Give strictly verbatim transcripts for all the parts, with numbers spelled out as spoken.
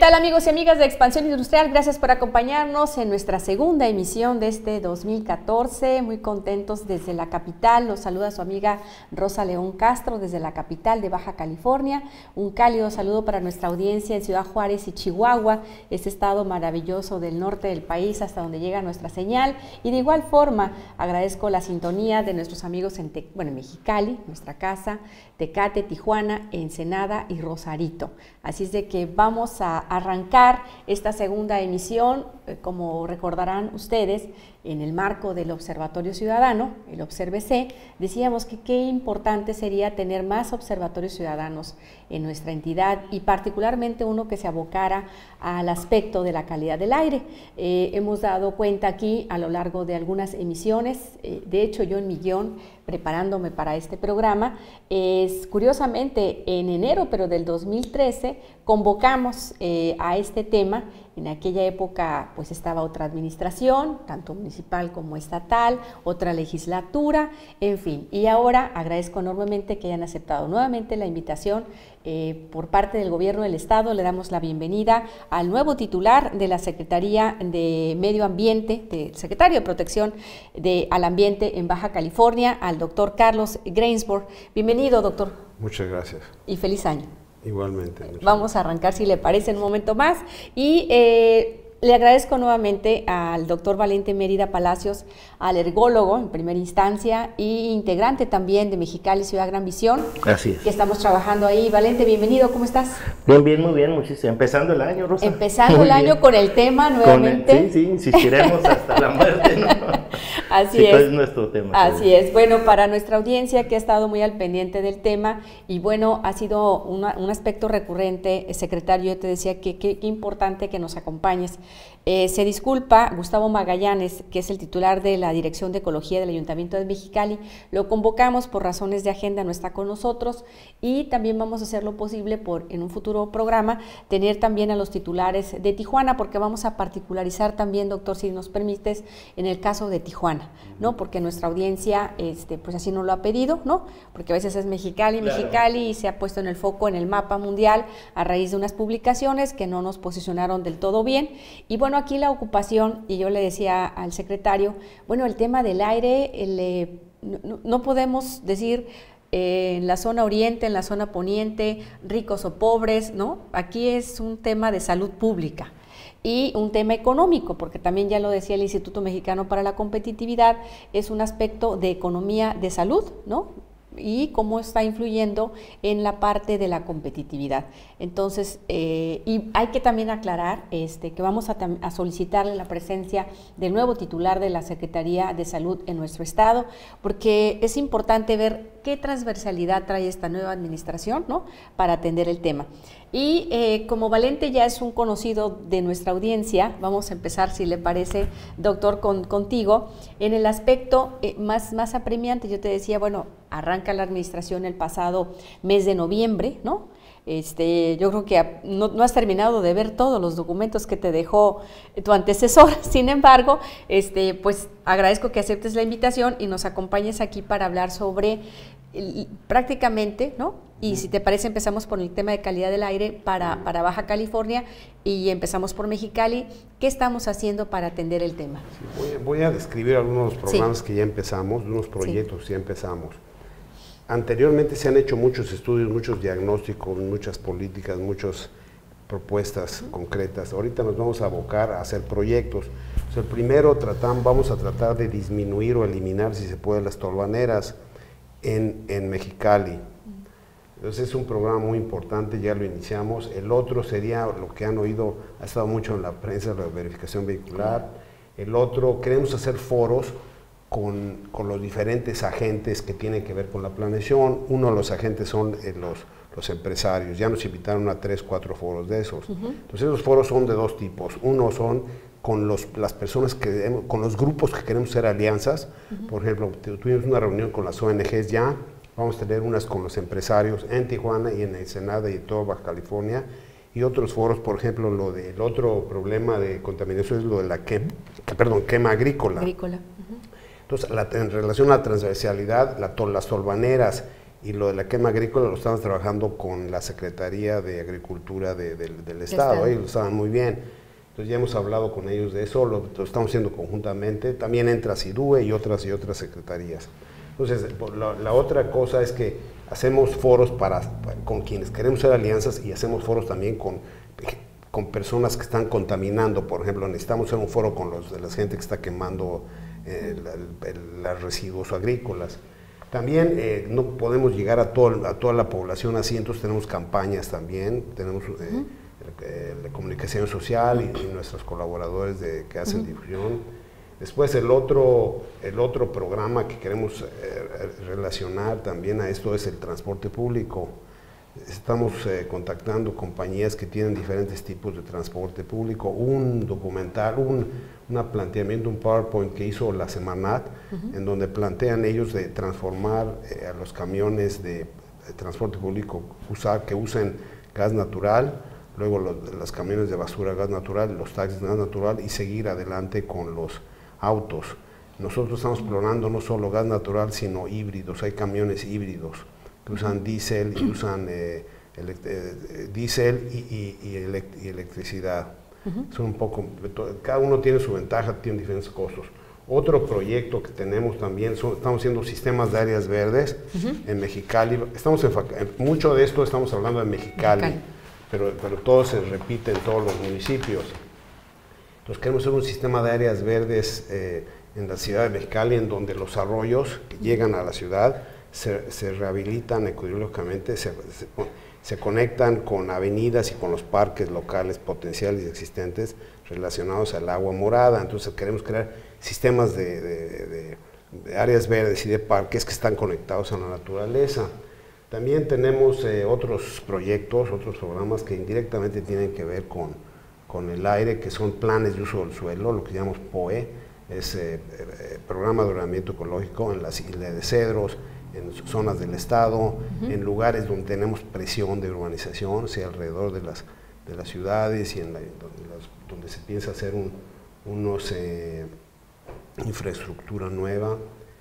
tal, amigos y amigas de Expansión Industrial? Gracias por acompañarnos en nuestra segunda emisión de este dos mil catorce. Muy contentos desde la capital. Los saluda su amiga Rosa León Castro desde la capital de Baja California. Un cálido saludo para nuestra audiencia en Ciudad Juárez y Chihuahua, este estado maravilloso del norte del país hasta donde llega nuestra señal. Y de igual forma agradezco la sintonía de nuestros amigos en, Te bueno, en Mexicali, nuestra casa, Tecate, Tijuana, Ensenada y Rosarito. Así es de que vamos a arrancar esta segunda emisión, eh, como recordarán ustedes, en el marco del Observatorio Ciudadano, el ObserveC. Decíamos que qué importante sería tener más observatorios ciudadanos en nuestra entidad y particularmente uno que se abocara al aspecto de la calidad del aire. Eh, hemos dado cuenta aquí a lo largo de algunas emisiones, eh, de hecho yo en mi guión, preparándome para este programa, es curiosamente en enero, pero del dos mil trece, convocamos eh, a este tema. En aquella época pues estaba otra administración, tanto municipal como estatal, otra legislatura, en fin. Y ahora agradezco enormemente que hayan aceptado nuevamente la invitación eh, por parte del Gobierno del Estado. Le damos la bienvenida al nuevo titular de la Secretaría de Medio Ambiente, del Secretario de Protección de, al Ambiente en Baja California, al doctor Carlos Grainsborough. Bienvenido, doctor. Muchas gracias. Y feliz año. Igualmente. Vamos a arrancar, si le parece, en un momento más. Y eh, le agradezco nuevamente al doctor Valente Mérida Palacios, alergólogo en primera instancia y integrante también de Mexicali Ciudad Gran Visión. Así es. Que estamos trabajando ahí. Valente, bienvenido, ¿cómo estás? Bien, bien, muy bien, muchísimo. Empezando el año, Rosa. Empezando muy el año bien. Con el tema nuevamente. El, sí, sí, insistiremos hasta la muerte, ¿no? Así sí, es. es nuestro tema. Así sí. es. Bueno, para nuestra audiencia que ha estado muy al pendiente del tema y bueno, ha sido una, un aspecto recurrente, secretario, yo te decía que qué importante que nos acompañes. Eh, se disculpa Gustavo Magallanes, que es el titular de la Dirección de Ecología del Ayuntamiento de Mexicali. Lo convocamos por razones de agenda, no está con nosotros y también vamos a hacer lo posible por en un futuro programa tener también a los titulares de Tijuana, porque vamos a particularizar también, doctor, si nos permites, en el caso de Tijuana, ¿no? Porque nuestra audiencia este, pues así nos lo ha pedido, ¿no? Porque a veces es Mexicali, claro. Mexicali y se ha puesto en el foco en el mapa mundial a raíz de unas publicaciones que no nos posicionaron del todo bien. Y bueno, aquí la ocupación, y yo le decía al secretario, bueno, el tema del aire, el, eh, no, no podemos decir eh, en la zona oriente, en la zona poniente, ricos o pobres, ¿no? Aquí es un tema de salud pública y un tema económico, porque también ya lo decía el Instituto Mexicano para la Competitividad, es un aspecto de economía de salud, ¿no? Y cómo está influyendo en la parte de la competitividad. Entonces, eh, y hay que también aclarar este, que vamos a, a solicitarle la presencia del nuevo titular de la Secretaría de Salud en nuestro estado, porque es importante ver qué transversalidad trae esta nueva administración, ¿no? Para atender el tema. Y eh, como Valente ya es un conocido de nuestra audiencia, vamos a empezar, si le parece, doctor, con, contigo, en el aspecto eh, más, más apremiante. Yo te decía, bueno, arranca la administración el pasado mes de noviembre, ¿no? Este, yo creo que no, no has terminado de ver todos los documentos que te dejó tu antecesor, sin embargo, este, pues agradezco que aceptes la invitación y nos acompañes aquí para hablar sobre el, prácticamente, ¿no? Y si te parece empezamos por el tema de calidad del aire para, para Baja California y empezamos por Mexicali. ¿Qué estamos haciendo para atender el tema? Sí, voy, voy a describir algunos programas sí. que ya empezamos, unos proyectos sí. que ya empezamos. Anteriormente se han hecho muchos estudios, muchos diagnósticos, muchas políticas, muchas propuestas concretas. Ahorita nos vamos a abocar a hacer proyectos. O sea, el primero tratan, vamos a tratar de disminuir o eliminar, si se puede, las tolvaneras en, en Mexicali. Entonces es un programa muy importante, ya lo iniciamos. El otro sería lo que han oído, ha estado mucho en la prensa, la verificación vehicular. El otro, queremos hacer foros Con, con los diferentes agentes que tienen que ver con la planeación. Uno de los agentes son eh, los, los empresarios, ya nos invitaron a tres, cuatro foros de esos. Uh-huh. Entonces esos foros son de dos tipos, uno son con los, las personas que, con los grupos que queremos hacer alianzas. Uh-huh. Por ejemplo, tuvimos una reunión con las O N Ges ya, vamos a tener unas con los empresarios en Tijuana y en Ensenada y en toda Baja California, y otros foros, por ejemplo, lo del otro problema de contaminación es lo de la quema, perdón, quema agrícola. Agrícola. Uh-huh. Entonces, la, en relación a la transversalidad, la, las tolvaneras y lo de la quema agrícola lo estamos trabajando con la Secretaría de Agricultura de, de, del Estado, Estado. ellos lo saben muy bien. Entonces ya hemos hablado con ellos de eso, lo, lo estamos haciendo conjuntamente, también entra SIDUE y otras, y otras secretarías. Entonces, la, la otra cosa es que hacemos foros para, para, con quienes queremos hacer alianzas y hacemos foros también con, con personas que están contaminando. Por ejemplo, necesitamos hacer un foro con los de la gente que está quemando eh, los residuos agrícolas. También eh, no podemos llegar a, todo, a toda la población así, entonces tenemos campañas también, tenemos eh, uh-huh. eh, la comunicación social y, y nuestros colaboradores de, que hacen uh-huh. difusión. Después el otro, el otro programa que queremos eh, relacionar también a esto es el transporte público. Estamos eh, contactando compañías que tienen diferentes tipos de transporte público. Un documental, un una planteamiento, un PowerPoint que hizo la Semarnat, uh-huh. en donde plantean ellos de transformar eh, a los camiones de, de transporte público usar, que usen gas natural, luego los, los camiones de basura gas natural, los taxis gas natural y seguir adelante con los autos. Nosotros estamos explorando no solo gas natural, sino híbridos. Hay camiones híbridos que usan diésel y usan eh, eh, diésel y, y, y, elect y electricidad. Uh-huh. Son un poco, cada uno tiene su ventaja, tiene diferentes costos. Otro proyecto que tenemos también, son, estamos haciendo sistemas de áreas verdes uh-huh. en Mexicali. Estamos en, en, mucho de esto estamos hablando de Mexicali, Mexicali. Pero, pero todo se repite en todos los municipios. Entonces queremos hacer un sistema de áreas verdes eh, en la ciudad de Mexicali, en donde los arroyos que llegan a la ciudad se, se rehabilitan ecológicamente, se, se, se conectan con avenidas y con los parques locales potenciales y existentes relacionados al agua morada. Entonces queremos crear sistemas de, de, de, de áreas verdes y de parques que están conectados a la naturaleza. También tenemos eh, otros proyectos, otros programas que indirectamente tienen que ver con, con el aire, que son planes de uso del suelo, lo que llamamos P O E, es eh, eh, Programa de Ordenamiento Ecológico en las islas de cedros, en zonas del estado, uh-huh. en lugares donde tenemos presión de urbanización, sea alrededor de las, de las ciudades y en la, donde, las, donde se piensa hacer un, unos eh, infraestructura nueva.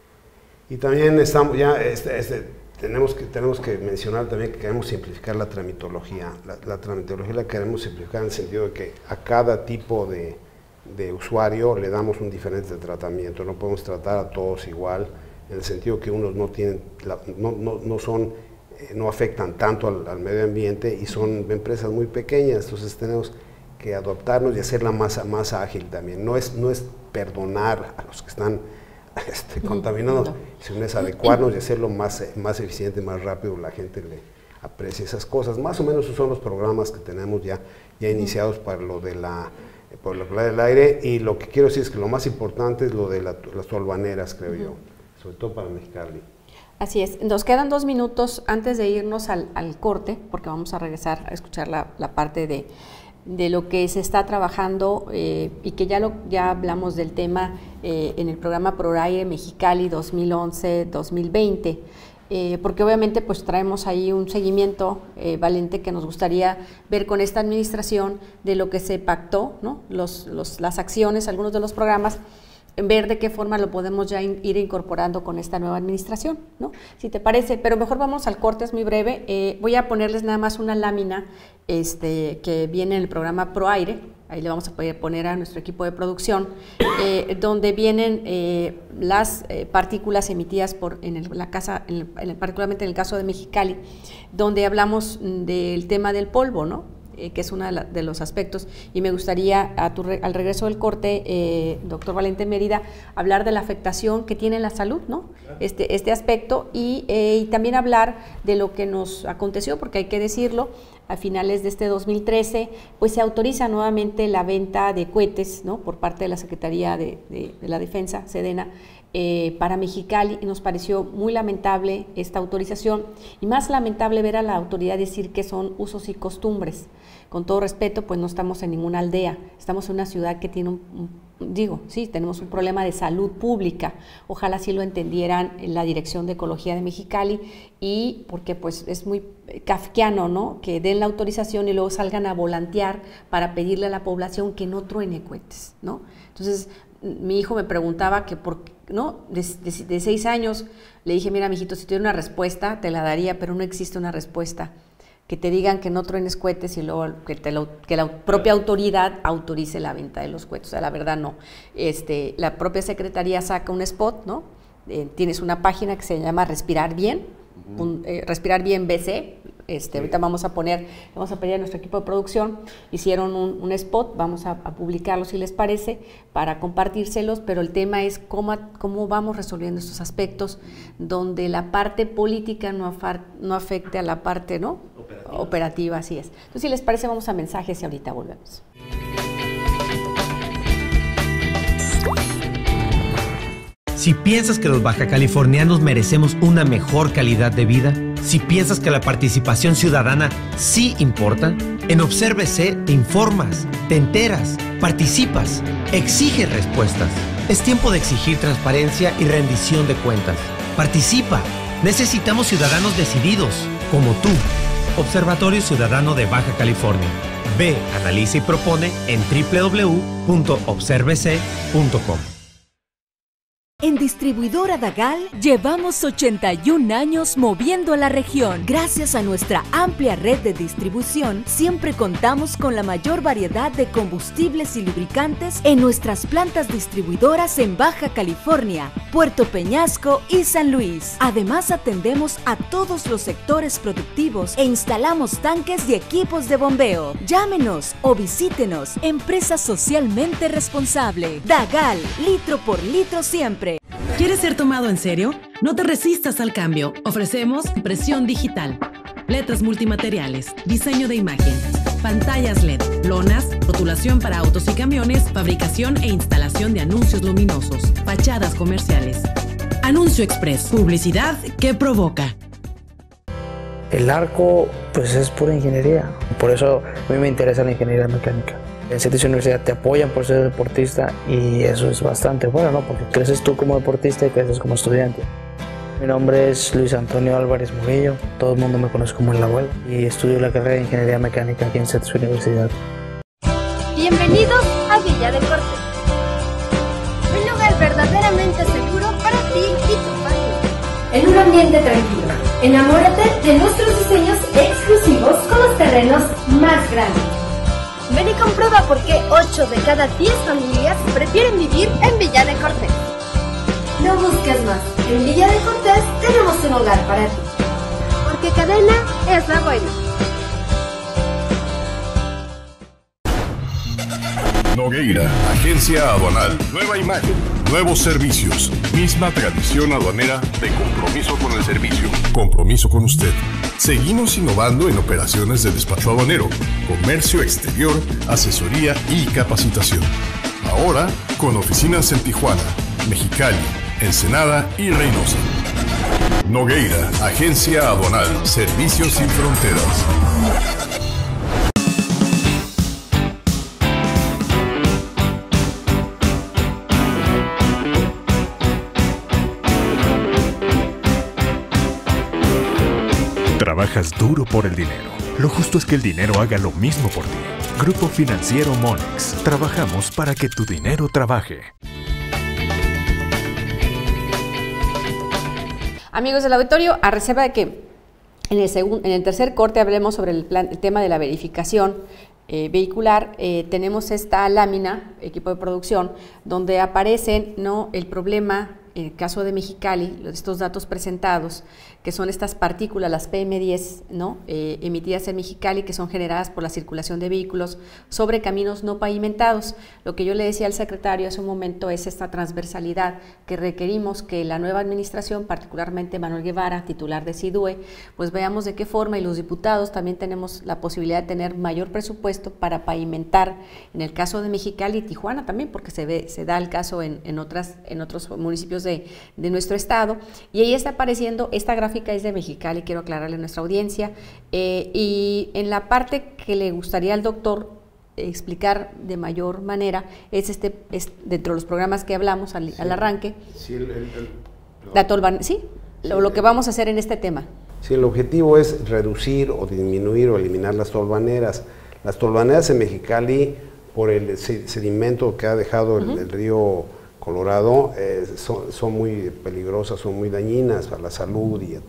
Y también estamos ya este, este, tenemos que tenemos que mencionar también que queremos simplificar la tramitología. La, la tramitología la queremos simplificar en el sentido de que a cada tipo de, de usuario le damos un diferente tratamiento. No podemos tratar a todos igual, en el sentido que unos no tienen, la, no, no, no son, eh, no afectan tanto al, al medio ambiente y son empresas muy pequeñas, entonces tenemos que adaptarnos y hacerla más, más ágil también. No es, no es perdonar a los que están este, contaminando, no. sino es adecuarnos y hacerlo más, más eficiente, más rápido, la gente le aprecia esas cosas. Más o menos esos son los programas que tenemos ya, ya iniciados para lo de la por la calidad del aire, y lo que quiero decir es que lo más importante es lo de la, las tolvaneras, creo uh-huh. yo. Sobre todo para Mexicali. Así es. Nos quedan dos minutos antes de irnos al, al corte, porque vamos a regresar a escuchar la, la parte de, de lo que se está trabajando eh, y que ya, lo, ya hablamos del tema eh, en el programa ProAire Mexicali dos mil once dos mil veinte, eh, porque obviamente pues traemos ahí un seguimiento, eh, Valente, que nos gustaría ver con esta administración de lo que se pactó, ¿no? Los, los, las acciones, algunos de los programas, en ver de qué forma lo podemos ya in, ir incorporando con esta nueva administración, ¿no? Si te parece, pero mejor vamos al corte, es muy breve. Eh, voy a ponerles nada más una lámina este, que viene en el programa ProAire, ahí le vamos a poder poner a nuestro equipo de producción, eh, donde vienen eh, las eh, partículas emitidas por, en el, la casa, en el, en el, particularmente en el caso de Mexicali, donde hablamos del tema del polvo, ¿no? Eh, que es uno de, la, de los aspectos, y me gustaría a tu re, al regreso del corte, eh, doctor Valente Mérida, hablar de la afectación que tiene en la salud, ¿no? Este, este aspecto, y, eh, y también hablar de lo que nos aconteció, porque hay que decirlo, a finales de este dos mil trece, pues se autoriza nuevamente la venta de cohetes, ¿no? Por parte de la Secretaría de, de, de la Defensa, Sedena, Eh, para Mexicali, y nos pareció muy lamentable esta autorización, y más lamentable ver a la autoridad decir que son usos y costumbres, con todo respeto, pues no estamos en ninguna aldea, estamos en una ciudad que tiene un, un digo, sí, tenemos un problema de salud pública, ojalá sí lo entendieran en la Dirección de Ecología de Mexicali, y porque pues es muy kafkiano, ¿no?, que den la autorización y luego salgan a volantear para pedirle a la población que no truene cohetes, ¿no? Entonces, mi hijo me preguntaba que por qué, ¿no?, de, de, de seis años, le dije, mira, mijito, si tuviera una respuesta, te la daría, pero no existe una respuesta. Que te digan que no truenes cohetes y luego que, te lo, que la propia autoridad autorice la venta de los cohetes. O sea, la verdad no. Este, la propia Secretaría saca un spot, ¿no? Eh, tienes una página que se llama Respirar Bien, uh-huh. un, eh, Respirar Bien B C. Este, sí. Ahorita vamos a poner, vamos a pedir a nuestro equipo de producción, hicieron un, un spot, vamos a, a publicarlo si les parece, para compartírselos, pero el tema es cómo, cómo vamos resolviendo estos aspectos, donde la parte política no, afar, no afecte a la parte, ¿no?, operativa. operativa, así es. Entonces, si les parece, vamos a mensajes y ahorita volvemos. Si piensas que los bajacalifornianos merecemos una mejor calidad de vida, si piensas que la participación ciudadana sí importa, en Obsérvese te informas, te enteras, participas, exiges respuestas. Es tiempo de exigir transparencia y rendición de cuentas. Participa. Necesitamos ciudadanos decididos, como tú. Observatorio Ciudadano de Baja California. Ve, analiza y propone en doble u doble u doble u punto obsérvese punto com. En Distribuidora Dagal llevamos ochenta y un años moviendo a la región. Gracias a nuestra amplia red de distribución, siempre contamos con la mayor variedad de combustibles y lubricantes en nuestras plantas distribuidoras en Baja California, Puerto Peñasco y San Luis. Además, atendemos a todos los sectores productivos e instalamos tanques y equipos de bombeo. Llámenos o visítenos. Empresa socialmente responsable. Dagal, litro por litro siempre. ¿Quieres ser tomado en serio? No te resistas al cambio. Ofrecemos impresión digital, letras multimateriales, diseño de imagen, pantallas L E D, lonas, rotulación para autos y camiones, fabricación e instalación de anuncios luminosos, fachadas comerciales. Anuncio Express, publicidad que provoca. El arco, pues es pura ingeniería. Por eso a mí me interesa la ingeniería mecánica. En Cetis Universidad te apoyan por ser deportista y eso es bastante bueno, ¿no? Porque creces tú como deportista y creces como estudiante. Mi nombre es Luis Antonio Álvarez Murillo, todo el mundo me conoce como el abuelo y estudio la carrera de Ingeniería Mecánica aquí en Cetis Universidad. Bienvenidos a Villa de Cortés, un lugar verdaderamente seguro para ti y tu familia. En un ambiente tranquilo, enamórate de nuestros diseños exclusivos con los terrenos más grandes. Ven y comprueba por qué ocho de cada diez familias prefieren vivir en Villa de Cortés. No busques más. En Villa de Cortés tenemos un hogar para ti. Porque Cadena es la buena. Nogueira, agencia aduanal, nueva imagen, nuevos servicios, misma tradición aduanera de compromiso con el servicio, compromiso con usted. Seguimos innovando en operaciones de despacho aduanero, comercio exterior, asesoría y capacitación. Ahora con oficinas en Tijuana, Mexicali, Ensenada y Reynosa. Nogueira, agencia aduanal, servicios sin fronteras. Trabajas duro por el dinero. Lo justo es que el dinero haga lo mismo por ti. Grupo Financiero Monex. Trabajamos para que tu dinero trabaje. Amigos del auditorio, a reserva de que en el, segundo, en el tercer corte hablemos sobre el, plan, el tema de la verificación eh, vehicular, eh, tenemos esta lámina, equipo de producción, donde aparecen, ¿no?, el problema, en el caso de Mexicali, estos datos presentados, que son estas partículas, las P M diez, ¿no?, eh, emitidas en Mexicali, que son generadas por la circulación de vehículos sobre caminos no pavimentados. Lo que yo le decía al secretario hace un momento es esta transversalidad que requerimos que la nueva administración, particularmente Manuel Guevara, titular de SIDUE, pues veamos de qué forma, y los diputados también tenemos la posibilidad de tener mayor presupuesto para pavimentar, en el caso de Mexicali y Tijuana también, porque se ve, se da el caso en, en, otras, en otros municipios municipios de, de nuestro estado, y ahí está apareciendo, esta gráfica es de Mexicali, quiero aclararle a nuestra audiencia, eh, y en la parte que le gustaría al doctor explicar de mayor manera es este, es dentro de los programas que hablamos al, sí, al arranque, sí, el, el, el, la tolvan, sí, sí lo, lo que vamos a hacer en este tema. Sí, el objetivo es reducir o disminuir o eliminar las tolvaneras. Las tolvaneras en Mexicali, por el sedimento que ha dejado el, uh-huh. el río Colorado, eh, son, son muy peligrosas, son muy dañinas para la salud y,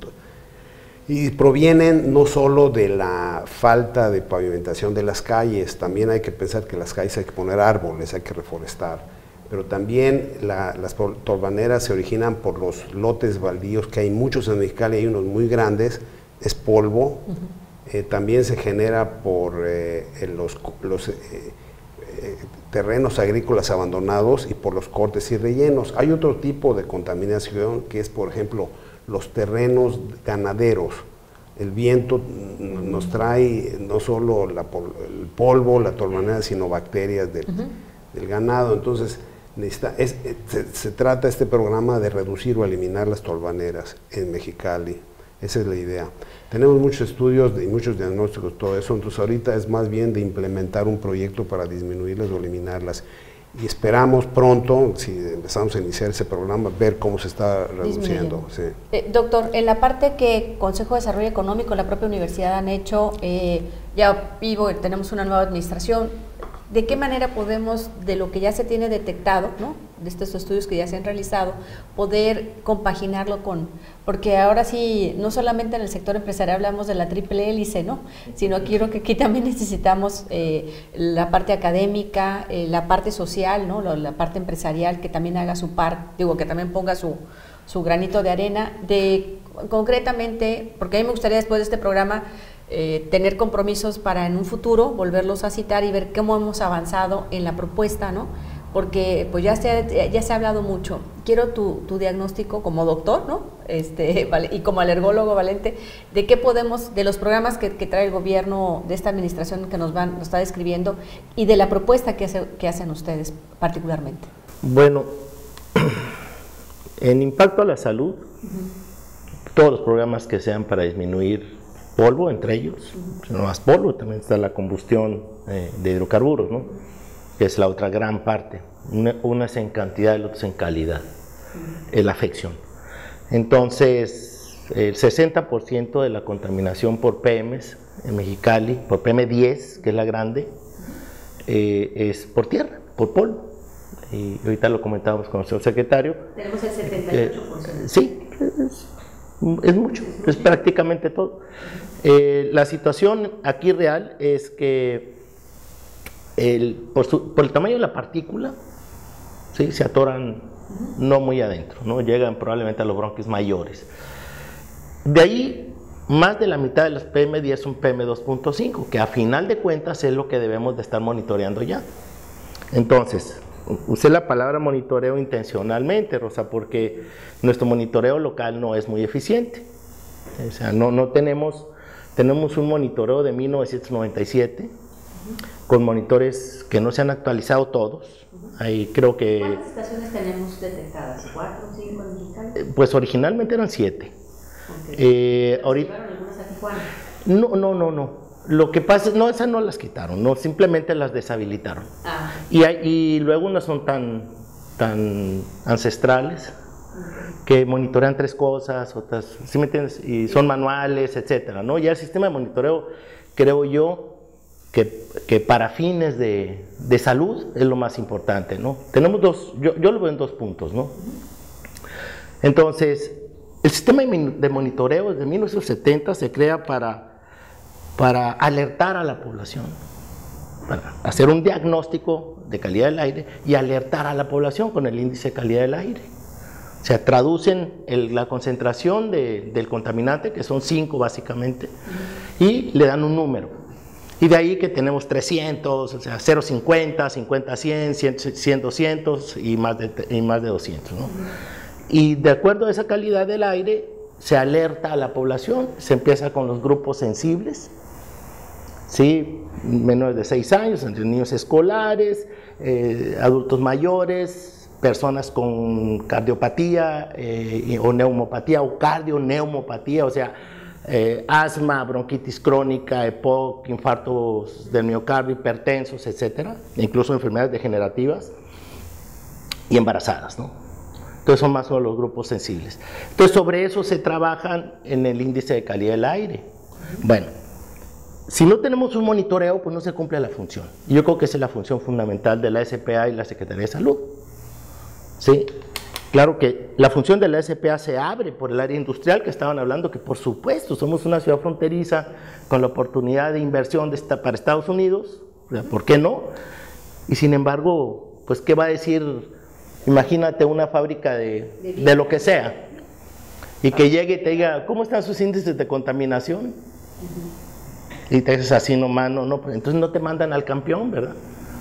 y provienen no solo de la falta de pavimentación de las calles, también hay que pensar que en las calles hay que poner árboles, hay que reforestar, pero también la, las tolvaneras se originan por los lotes baldíos, que hay muchos en Mexicali, hay unos muy grandes, es polvo, uh-huh. eh, también se genera por eh, los, los eh, Eh, terrenos agrícolas abandonados y por los cortes y rellenos. Hay otro tipo de contaminación que es, por ejemplo, los terrenos ganaderos. El viento nos trae no solo la, el polvo, la tolvanera, sino bacterias del, uh-huh. del ganado. Entonces, necesita, es, se, se trata este programa de reducir o eliminar las tolvaneras en Mexicali. Esa es la idea. Tenemos muchos estudios y muchos diagnósticos, todo eso, entonces ahorita es más bien de implementar un proyecto para disminuirlas o eliminarlas. Y esperamos pronto, si empezamos a iniciar ese programa, ver cómo se está reduciendo. Sí. Eh, doctor, en la parte que Consejo de Desarrollo Económico, la propia universidad han hecho, eh, ya vivo, tenemos una nueva administración, ¿de qué manera podemos, de lo que ya se tiene detectado, ¿no?, de estos estudios que ya se han realizado, poder compaginarlo con, porque ahora sí, no solamente en el sector empresarial hablamos de la triple hélice, ¿no?, sino aquí creo que aquí también necesitamos eh, la parte académica, eh, la parte social, ¿no?, la, la parte empresarial, que también haga su par, digo, que también ponga su, su granito de arena, de concretamente, porque a mí me gustaría después de este programa Eh, tener compromisos para en un futuro volverlos a citar y ver cómo hemos avanzado en la propuesta, ¿no? Porque pues ya se ha, ya se ha hablado mucho. Quiero tu, tu diagnóstico como doctor, ¿no? Este, vale, y como alergólogo, Valente, de qué podemos, de los programas que, que trae el gobierno de esta administración que nos, van, nos está describiendo y de la propuesta que, hace, que hacen ustedes particularmente. Bueno, en impacto a la salud, uh-huh. todos los programas que sean para disminuir polvo, entre ellos, uh-huh. no más polvo, también está la combustión eh, de hidrocarburos, ¿no?, que es la otra gran parte. Una, una es en cantidad y la otra es en calidad, uh-huh. es la afección. Entonces, el sesenta por ciento de la contaminación por P M s en Mexicali, por P M diez, que es la grande, eh, es por tierra, por polvo. Y ahorita lo comentábamos con el señor secretario. Tenemos el setenta y ocho por ciento. Eh, sí, es, es mucho, es prácticamente todo. Eh, la situación aquí real es que el, por, su, por el tamaño de la partícula, ¿sí?, se atoran no muy adentro, ¿no?, llegan probablemente a los bronquios mayores. De ahí, más de la mitad de los P M diez son P M dos punto cinco, que a final de cuentas es lo que debemos de estar monitoreando ya. Entonces, usé la palabra monitoreo intencionalmente, Rosa, porque nuestro monitoreo local no es muy eficiente. O sea, no, no tenemos, tenemos un monitoreo de mil novecientos noventa y siete, uh-huh. con monitores que no se han actualizado todos. Uh-huh. Ahí creo que... ¿Cuántas estaciones tenemos detectadas? ¿Cuatro, cinco en Mexicali? Pues originalmente eran siete. Okay. Eh, ahorita... ¿Llevaron algunas a Tijuana? No, no, no, no. Lo que pasa es, no, esas no las quitaron, no, simplemente las deshabilitaron. Ah. Y, hay, y luego no son tan, tan ancestrales, que monitorean tres cosas, otras, ¿sí me entiendes? Y son manuales, etcétera, ¿no? Ya el sistema de monitoreo, creo yo, que, que para fines de, de salud es lo más importante, ¿no? Tenemos dos, yo, yo lo veo en dos puntos, ¿no? Entonces, el sistema de monitoreo desde mil novecientos setenta se crea para... para alertar a la población, para hacer un diagnóstico de calidad del aire y alertar a la población con el índice de calidad del aire. O sea, traducen el, la concentración de, del contaminante, que son cinco básicamente, y le dan un número. Y de ahí que tenemos trescientos, o sea, cero punto cincuenta, cincuenta, cien, cien, doscientos y más de, y más de doscientos, ¿no? Y de acuerdo a esa calidad del aire, se alerta a la población, se empieza con los grupos sensibles, ¿sí?, menores de seis años, entre niños escolares, eh, adultos mayores, personas con cardiopatía eh, o neumopatía o cardioneumopatía, o sea, eh, asma, bronquitis crónica, E P O C, infartos del miocardio, hipertensos, etcétera, incluso enfermedades degenerativas y embarazadas, ¿no? Entonces son más o menos los grupos sensibles. Entonces sobre eso se trabajan en el índice de calidad del aire. Bueno, si no tenemos un monitoreo, pues no se cumple la función. Y yo creo que esa es la función fundamental de la S P A y la Secretaría de Salud. ¿Sí? Claro que la función de la S P A se abre por el área industrial que estaban hablando, que por supuesto somos una ciudad fronteriza con la oportunidad de inversión de esta, para Estados Unidos, ¿por qué no? Y sin embargo, pues ¿qué va a decir? Imagínate una fábrica de, de lo que sea y que llegue y te diga, ¿cómo están sus índices de contaminación? Uh-huh. Y te dices así nomás, no, no, pues entonces no te mandan al campeón, ¿verdad?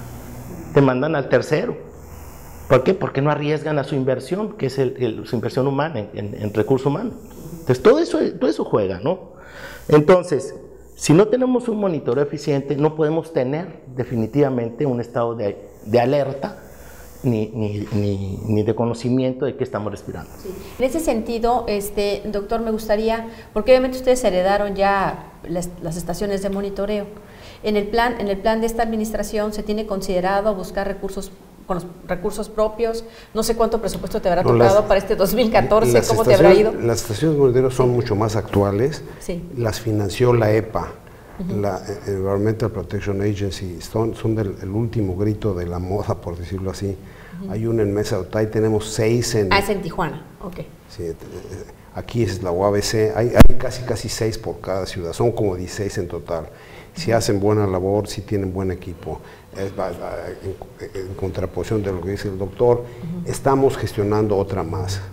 Te mandan al tercero. ¿Por qué? Porque no arriesgan a su inversión, que es el, el, su inversión humana, en, en, en recurso humano. Entonces todo eso, todo eso juega, ¿no? Entonces, si no tenemos un monitoreo eficiente, no podemos tener definitivamente un estado de, de alerta, Ni, ni, ni, ni de conocimiento de qué estamos respirando. Sí. En ese sentido, este, doctor, me gustaría, porque obviamente ustedes heredaron ya las, las estaciones de monitoreo. En el plan, en el plan de esta administración se tiene considerado buscar recursos con los recursos propios. No sé cuánto presupuesto te habrá no, tocado las, para este dos mil catorce, ¿cómo te habrá ido? Las estaciones de monitoreo son mucho más actuales. Sí. Las financió la E P A. Uh-huh. La Environmental Protection Agency, son, son del el último grito de la moda, por decirlo así. Uh-huh. Hay una en Mesa de Otay, tenemos seis en... Ah, es en Tijuana, ok. Sí, aquí es la U A B C, hay, hay casi casi seis por cada ciudad, son como dieciséis en total. Si uh-huh. hacen buena labor, si tienen buen equipo. Es, en, en contraposición de lo que dice el doctor, uh-huh. estamos gestionando otra más.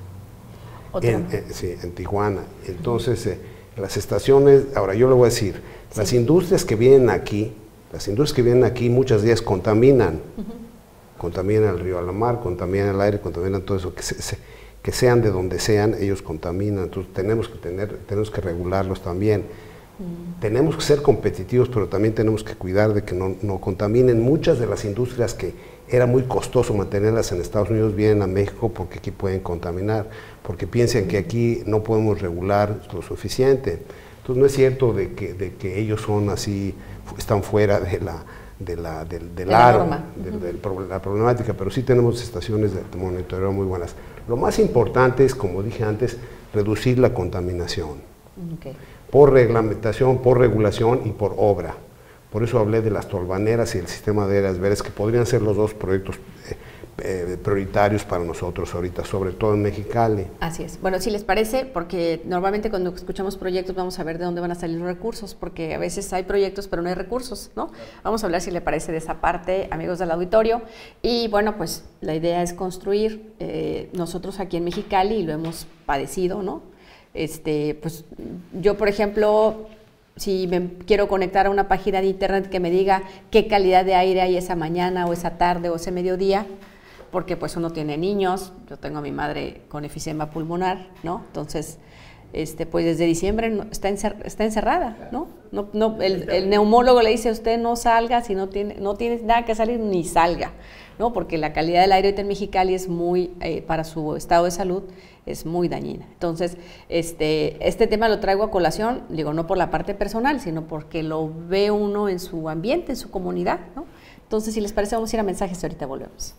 ¿Otra en, más? En, sí, en Tijuana. Entonces, uh-huh. eh, las estaciones, ahora yo le voy a decir, sí. las industrias que vienen aquí, las industrias que vienen aquí muchas veces contaminan, uh-huh. contaminan el río a la mar, contaminan el aire, contaminan todo eso, que, se, se, que sean de donde sean, ellos contaminan, entonces tenemos que, tener, tenemos que regularlos también. Uh-huh. Tenemos que ser competitivos, pero también tenemos que cuidar de que no, no contaminen. Muchas de las industrias que era muy costoso mantenerlas en Estados Unidos vienen a México porque aquí pueden contaminar, porque piensan que aquí no podemos regular lo suficiente. Entonces no es cierto de que, de que ellos son así, están fuera de la, de la, del, del aro, de, de, de la problemática, pero sí tenemos estaciones de monitoreo muy buenas. Lo más importante es, como dije antes, reducir la contaminación, okay. por reglamentación, por regulación y por obra. Por eso hablé de las tolvaneras y el sistema de áreas verdes, que podrían ser los dos proyectos eh, eh, prioritarios para nosotros ahorita, sobre todo en Mexicali. Así es. Bueno, si les parece, porque normalmente cuando escuchamos proyectos vamos a ver de dónde van a salir los recursos, porque a veces hay proyectos pero no hay recursos, ¿no? Vamos a hablar, si les parece, de esa parte, amigos del auditorio. Y bueno, pues la idea es construir, eh, nosotros aquí en Mexicali, y lo hemos padecido, ¿no? Este, pues yo, por ejemplo, si me quiero conectar a una página de internet que me diga qué calidad de aire hay esa mañana o esa tarde o ese mediodía, porque pues uno tiene niños, yo tengo a mi madre con efisema pulmonar, ¿no? Entonces, este, pues desde diciembre no, está, encer, está encerrada, ¿no? no, no el, el neumólogo le dice a usted no salga, si no tiene, no tienes nada que salir, ni salga, ¿no? Porque la calidad del aire en Mexicali es muy, eh, para su estado de salud, es muy dañina. Entonces, este, este tema lo traigo a colación, digo, no por la parte personal, sino porque lo ve uno en su ambiente, en su comunidad, ¿no? Entonces, si les parece, vamos a ir a mensajes y ahorita volvemos.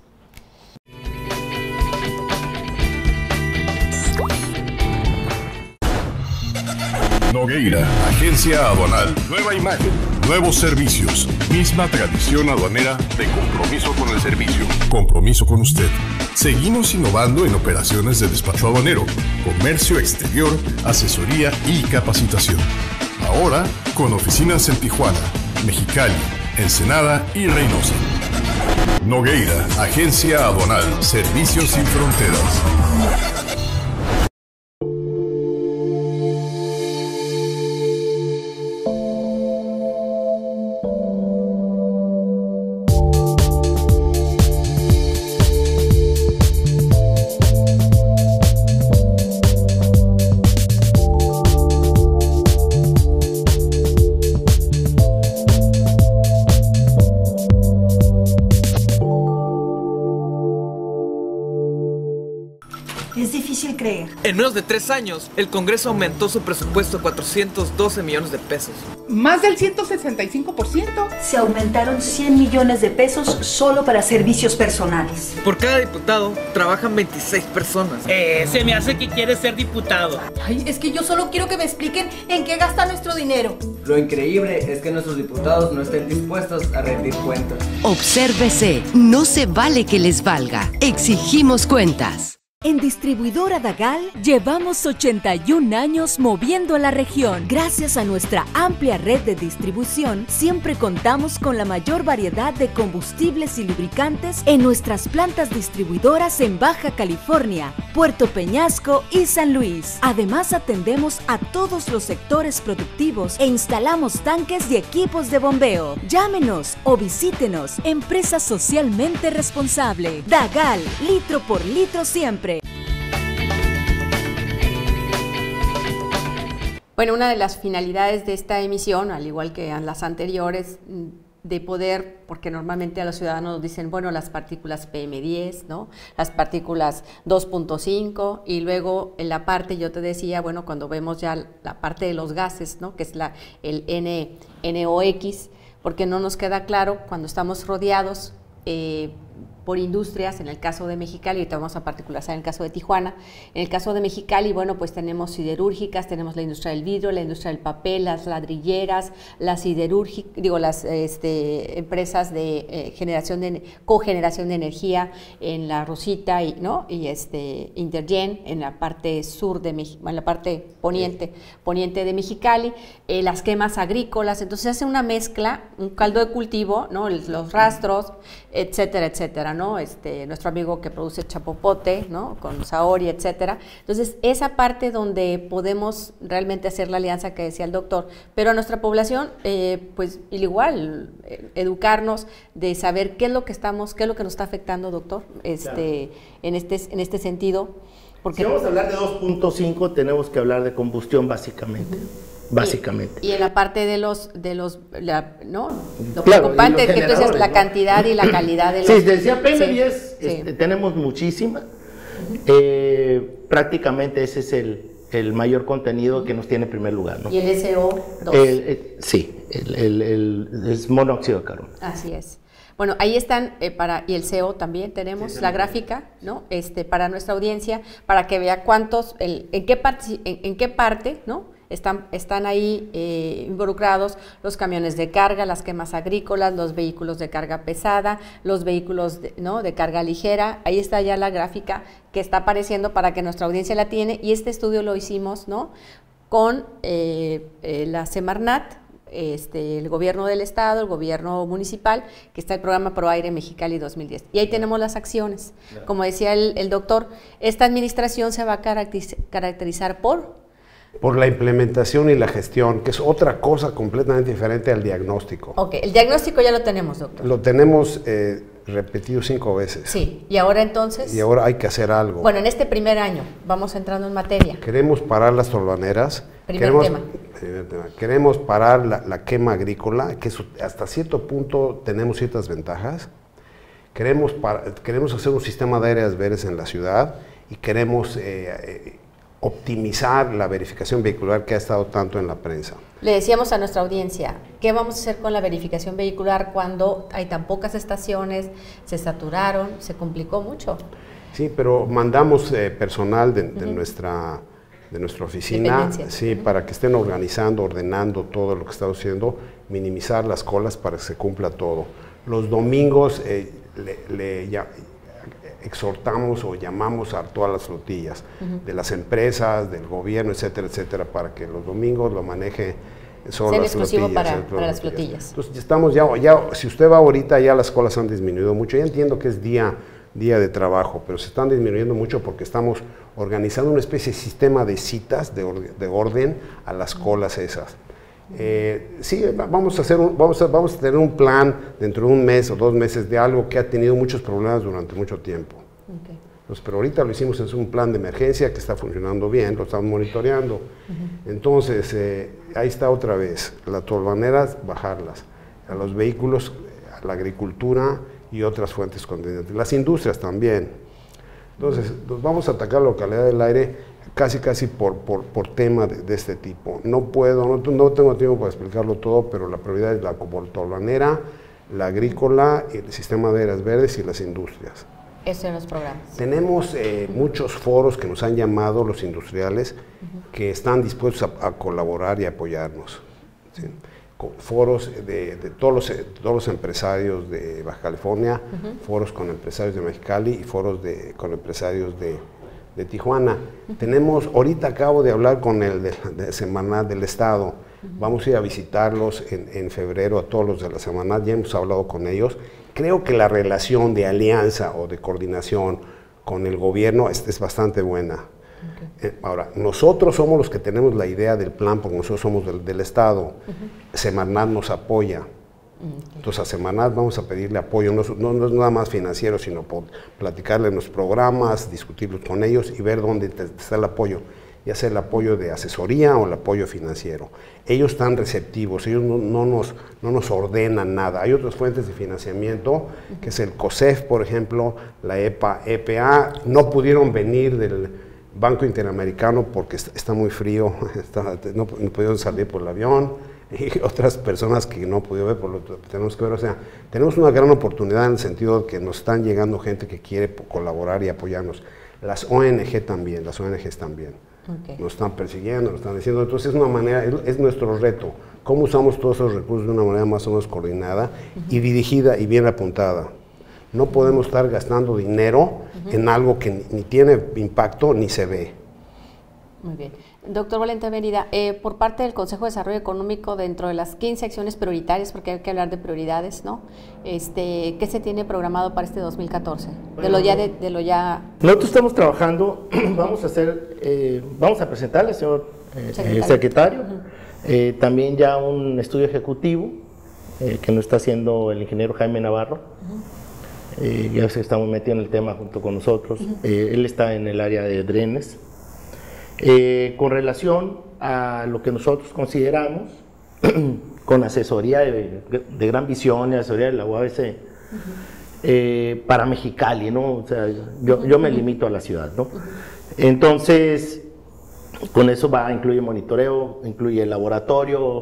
Nogueira, agencia aduanal, nueva imagen, nuevos servicios, misma tradición aduanera de compromiso con el servicio, compromiso con usted. Seguimos innovando en operaciones de despacho aduanero, comercio exterior, asesoría y capacitación. Ahora con oficinas en Tijuana, Mexicali, Ensenada y Reynosa. Nogueira, agencia aduanal, servicios sin fronteras. Es difícil creer. En menos de tres años, el Congreso aumentó su presupuesto a cuatrocientos doce millones de pesos. Más del ciento sesenta y cinco por ciento. Se aumentaron cien millones de pesos solo para servicios personales. Por cada diputado, trabajan veintiséis personas. Eh, se me hace que quiere ser diputado. Ay, es que yo solo quiero que me expliquen en qué gasta nuestro dinero. Lo increíble es que nuestros diputados no estén dispuestos a rendir cuentas. Obsérvese, no se vale que les valga. Exigimos cuentas. En Distribuidora Dagal llevamos ochenta y un años moviendo a la región. Gracias a nuestra amplia red de distribución, siempre contamos con la mayor variedad de combustibles y lubricantes en nuestras plantas distribuidoras en Baja California, Puerto Peñasco y San Luis. Además, atendemos a todos los sectores productivos e instalamos tanques y equipos de bombeo. Llámenos o visítenos, empresa socialmente responsable. Dagal, litro por litro siempre. Bueno, una de las finalidades de esta emisión, al igual que en las anteriores, de poder, porque normalmente a los ciudadanos nos dicen, bueno, las partículas P M diez, ¿no? Las partículas dos punto cinco, y luego en la parte, yo te decía, bueno, cuando vemos ya la parte de los gases, ¿no? Que es la, el N, N O X, porque no nos queda claro cuando estamos rodeados eh, por industrias, en el caso de Mexicali, ahorita vamos a particularizar en el caso de Tijuana. En el caso de Mexicali, bueno, pues tenemos siderúrgicas, tenemos la industria del vidrio, la industria del papel, las ladrilleras, las siderúrgicas, digo, las este, empresas de eh, generación de cogeneración de energía en la Rosita y, ¿no? y este, Intergen en la parte sur de México, en la parte poniente, poniente de Mexicali, eh, las quemas agrícolas. Entonces se hace una mezcla, un caldo de cultivo, ¿no? Los rastros, etcétera, etcétera, ¿no? Este, nuestro amigo que produce chapopote, ¿no? Con Saori, etcétera. Entonces, esa parte donde podemos realmente hacer la alianza que decía el doctor, pero a nuestra población, eh, pues igual, eh, educarnos de saber qué es lo que estamos, qué es lo que nos está afectando, doctor, este, claro. en, este, en este sentido. Porque si vamos a hablar de dos punto cinco, tenemos que hablar de combustión básicamente. Básicamente. Y, y en la parte de los, de los la, ¿no? Lo claro, preocupante es que entonces la ¿no? cantidad y la calidad de los... Sí, decía P M diez, sí, este, sí. tenemos muchísima. Uh-huh. eh, prácticamente ese es el, el mayor contenido uh-huh. que nos tiene en primer lugar, ¿no? ¿Y el S O dos? El, el, sí, el, el, el, es monóxido de carbono. Así es. Bueno, ahí están, eh, para, y el C O también tenemos sí, la gráfica, ¿no? Este, para nuestra audiencia, para que vea cuántos, el, en, qué parte, en, en qué parte, ¿no? Están, están ahí eh, involucrados los camiones de carga, las quemas agrícolas, los vehículos de carga pesada, los vehículos de, ¿no? de carga ligera. Ahí está ya la gráfica que está apareciendo para que nuestra audiencia la tiene, y este estudio lo hicimos, ¿no? con eh, eh, la Semarnat, Este, el gobierno del estado, el gobierno municipal, que está el programa ProAire Mexicali dos mil diez. Y ahí tenemos las acciones. Como decía el, el doctor, esta administración se va a caracteriz- caracterizar por... Por la implementación y la gestión, que es otra cosa completamente diferente al diagnóstico. Ok, el diagnóstico ya lo tenemos, doctor. Lo tenemos eh, repetido cinco veces. Sí, y ahora entonces... Y ahora hay que hacer algo. Bueno, en este primer año, vamos entrando en materia. Queremos parar las tolvaneras. Primer queremos, tema. Primer tema. Queremos parar la, la quema agrícola, que es, hasta cierto punto tenemos ciertas ventajas. Queremos, para, queremos hacer un sistema de áreas verdes en la ciudad y queremos... Eh, eh, optimizar la verificación vehicular que ha estado tanto en la prensa. Le decíamos a nuestra audiencia, ¿qué vamos a hacer con la verificación vehicular cuando hay tan pocas estaciones, se saturaron, se complicó mucho? Sí, pero mandamos eh, personal de, de, uh-huh. nuestra, de nuestra oficina, sí, uh-huh. para que estén organizando, ordenando todo lo que está haciendo, minimizar las colas para que se cumpla todo. Los domingos eh, le, le ya, exhortamos o llamamos a todas las flotillas, uh-huh. de las empresas, del gobierno, etcétera, etcétera, para que los domingos lo maneje solo las exclusivo flotillas. Para, para las flotillas. Entonces estamos ya, ya, si usted va ahorita, ya las colas han disminuido mucho. Ya entiendo que es día, día de trabajo, pero se están disminuyendo mucho porque estamos organizando una especie de sistema de citas, de, or, de orden a las colas esas. Eh, sí, vamos a, hacer un, vamos, a, vamos a tener un plan dentro de un mes o dos meses de algo que ha tenido muchos problemas durante mucho tiempo. Okay. Pues, pero ahorita lo hicimos, es un plan de emergencia que está funcionando bien, lo estamos monitoreando. Uh-huh. Entonces, eh, ahí está otra vez, las tolvaneras, bajarlas, a los vehículos, a la agricultura y otras fuentes contaminantes. Las industrias también. Entonces, nos vamos a atacar la calidad del aire casi casi por, por, por tema de, de este tipo. No puedo, no, no tengo tiempo para explicarlo todo, pero la prioridad es la hortolana, la agrícola, el sistema de áreas verdes y las industrias. Eso en los programas. Tenemos eh, muchos foros que nos han llamado los industriales uh-huh. que están dispuestos a, a colaborar y apoyarnos. ¿Sí? Con foros de, de todos, los, todos los empresarios de Baja California, uh-huh. foros con empresarios de Mexicali y foros de, con empresarios de, de Tijuana. Uh-huh. Tenemos, ahorita acabo de hablar con el de, de Semanal del Estado, uh-huh. vamos a ir a visitarlos en, en febrero a todos los de la Semanal, ya hemos hablado con ellos. Creo que la relación de alianza o de coordinación con el gobierno es, es bastante buena. Okay. Eh, ahora, nosotros somos los que tenemos la idea del plan, porque nosotros somos del, del Estado. Uh-huh. Semanal nos apoya. Okay. Entonces a Semanal vamos a pedirle apoyo, no, no, no es nada más financiero, sino por platicarle los programas, discutirlos con ellos y ver dónde te, está el apoyo, ya sea el apoyo de asesoría o el apoyo financiero. Ellos están receptivos, ellos no, no, nos, no nos ordenan nada. Hay otras fuentes de financiamiento, uh-huh. que es el COSEF, por ejemplo, la EPA, E P A, no pudieron venir del Banco Interamericano porque está, está muy frío, está, no, no pudieron salir por el avión, y otras personas que no pudieron ver, por lo que tenemos que ver. O sea, tenemos una gran oportunidad en el sentido de que nos están llegando gente que quiere colaborar y apoyarnos. Las O N G también, las O N Ges también. Okay. Nos están persiguiendo, nos están diciendo. Entonces es una manera, es, es nuestro reto. ¿Cómo usamos todos esos recursos de una manera más o menos coordinada uh-huh. y dirigida y bien apuntada? No podemos estar gastando dinero uh-huh. en algo que ni, ni tiene impacto ni se ve. Muy bien. Doctor Valente Mérida, eh, por parte del Consejo de Desarrollo Económico, dentro de las quince acciones prioritarias, porque hay que hablar de prioridades, ¿no? Este, ¿qué se tiene programado para este dos mil catorce? Bueno, de lo ya... De, de lo ya... Nosotros estamos trabajando, vamos a hacer, eh, vamos a presentarle, señor eh, secretario, secretario uh-huh. eh, también ya un estudio ejecutivo eh, que nos está haciendo el ingeniero Jaime Navarro. Uh-huh. eh, ya se está muy metido en el tema junto con nosotros. Uh-huh. eh, él está en el área de drenes. Eh, con relación a lo que nosotros consideramos, con asesoría de, de Gran Visión y asesoría de la U A B C, uh-huh. eh, para Mexicali, ¿no? O sea, yo, yo me limito a la ciudad, ¿no? Uh-huh. Entonces, con eso va, incluye monitoreo, incluye el laboratorio,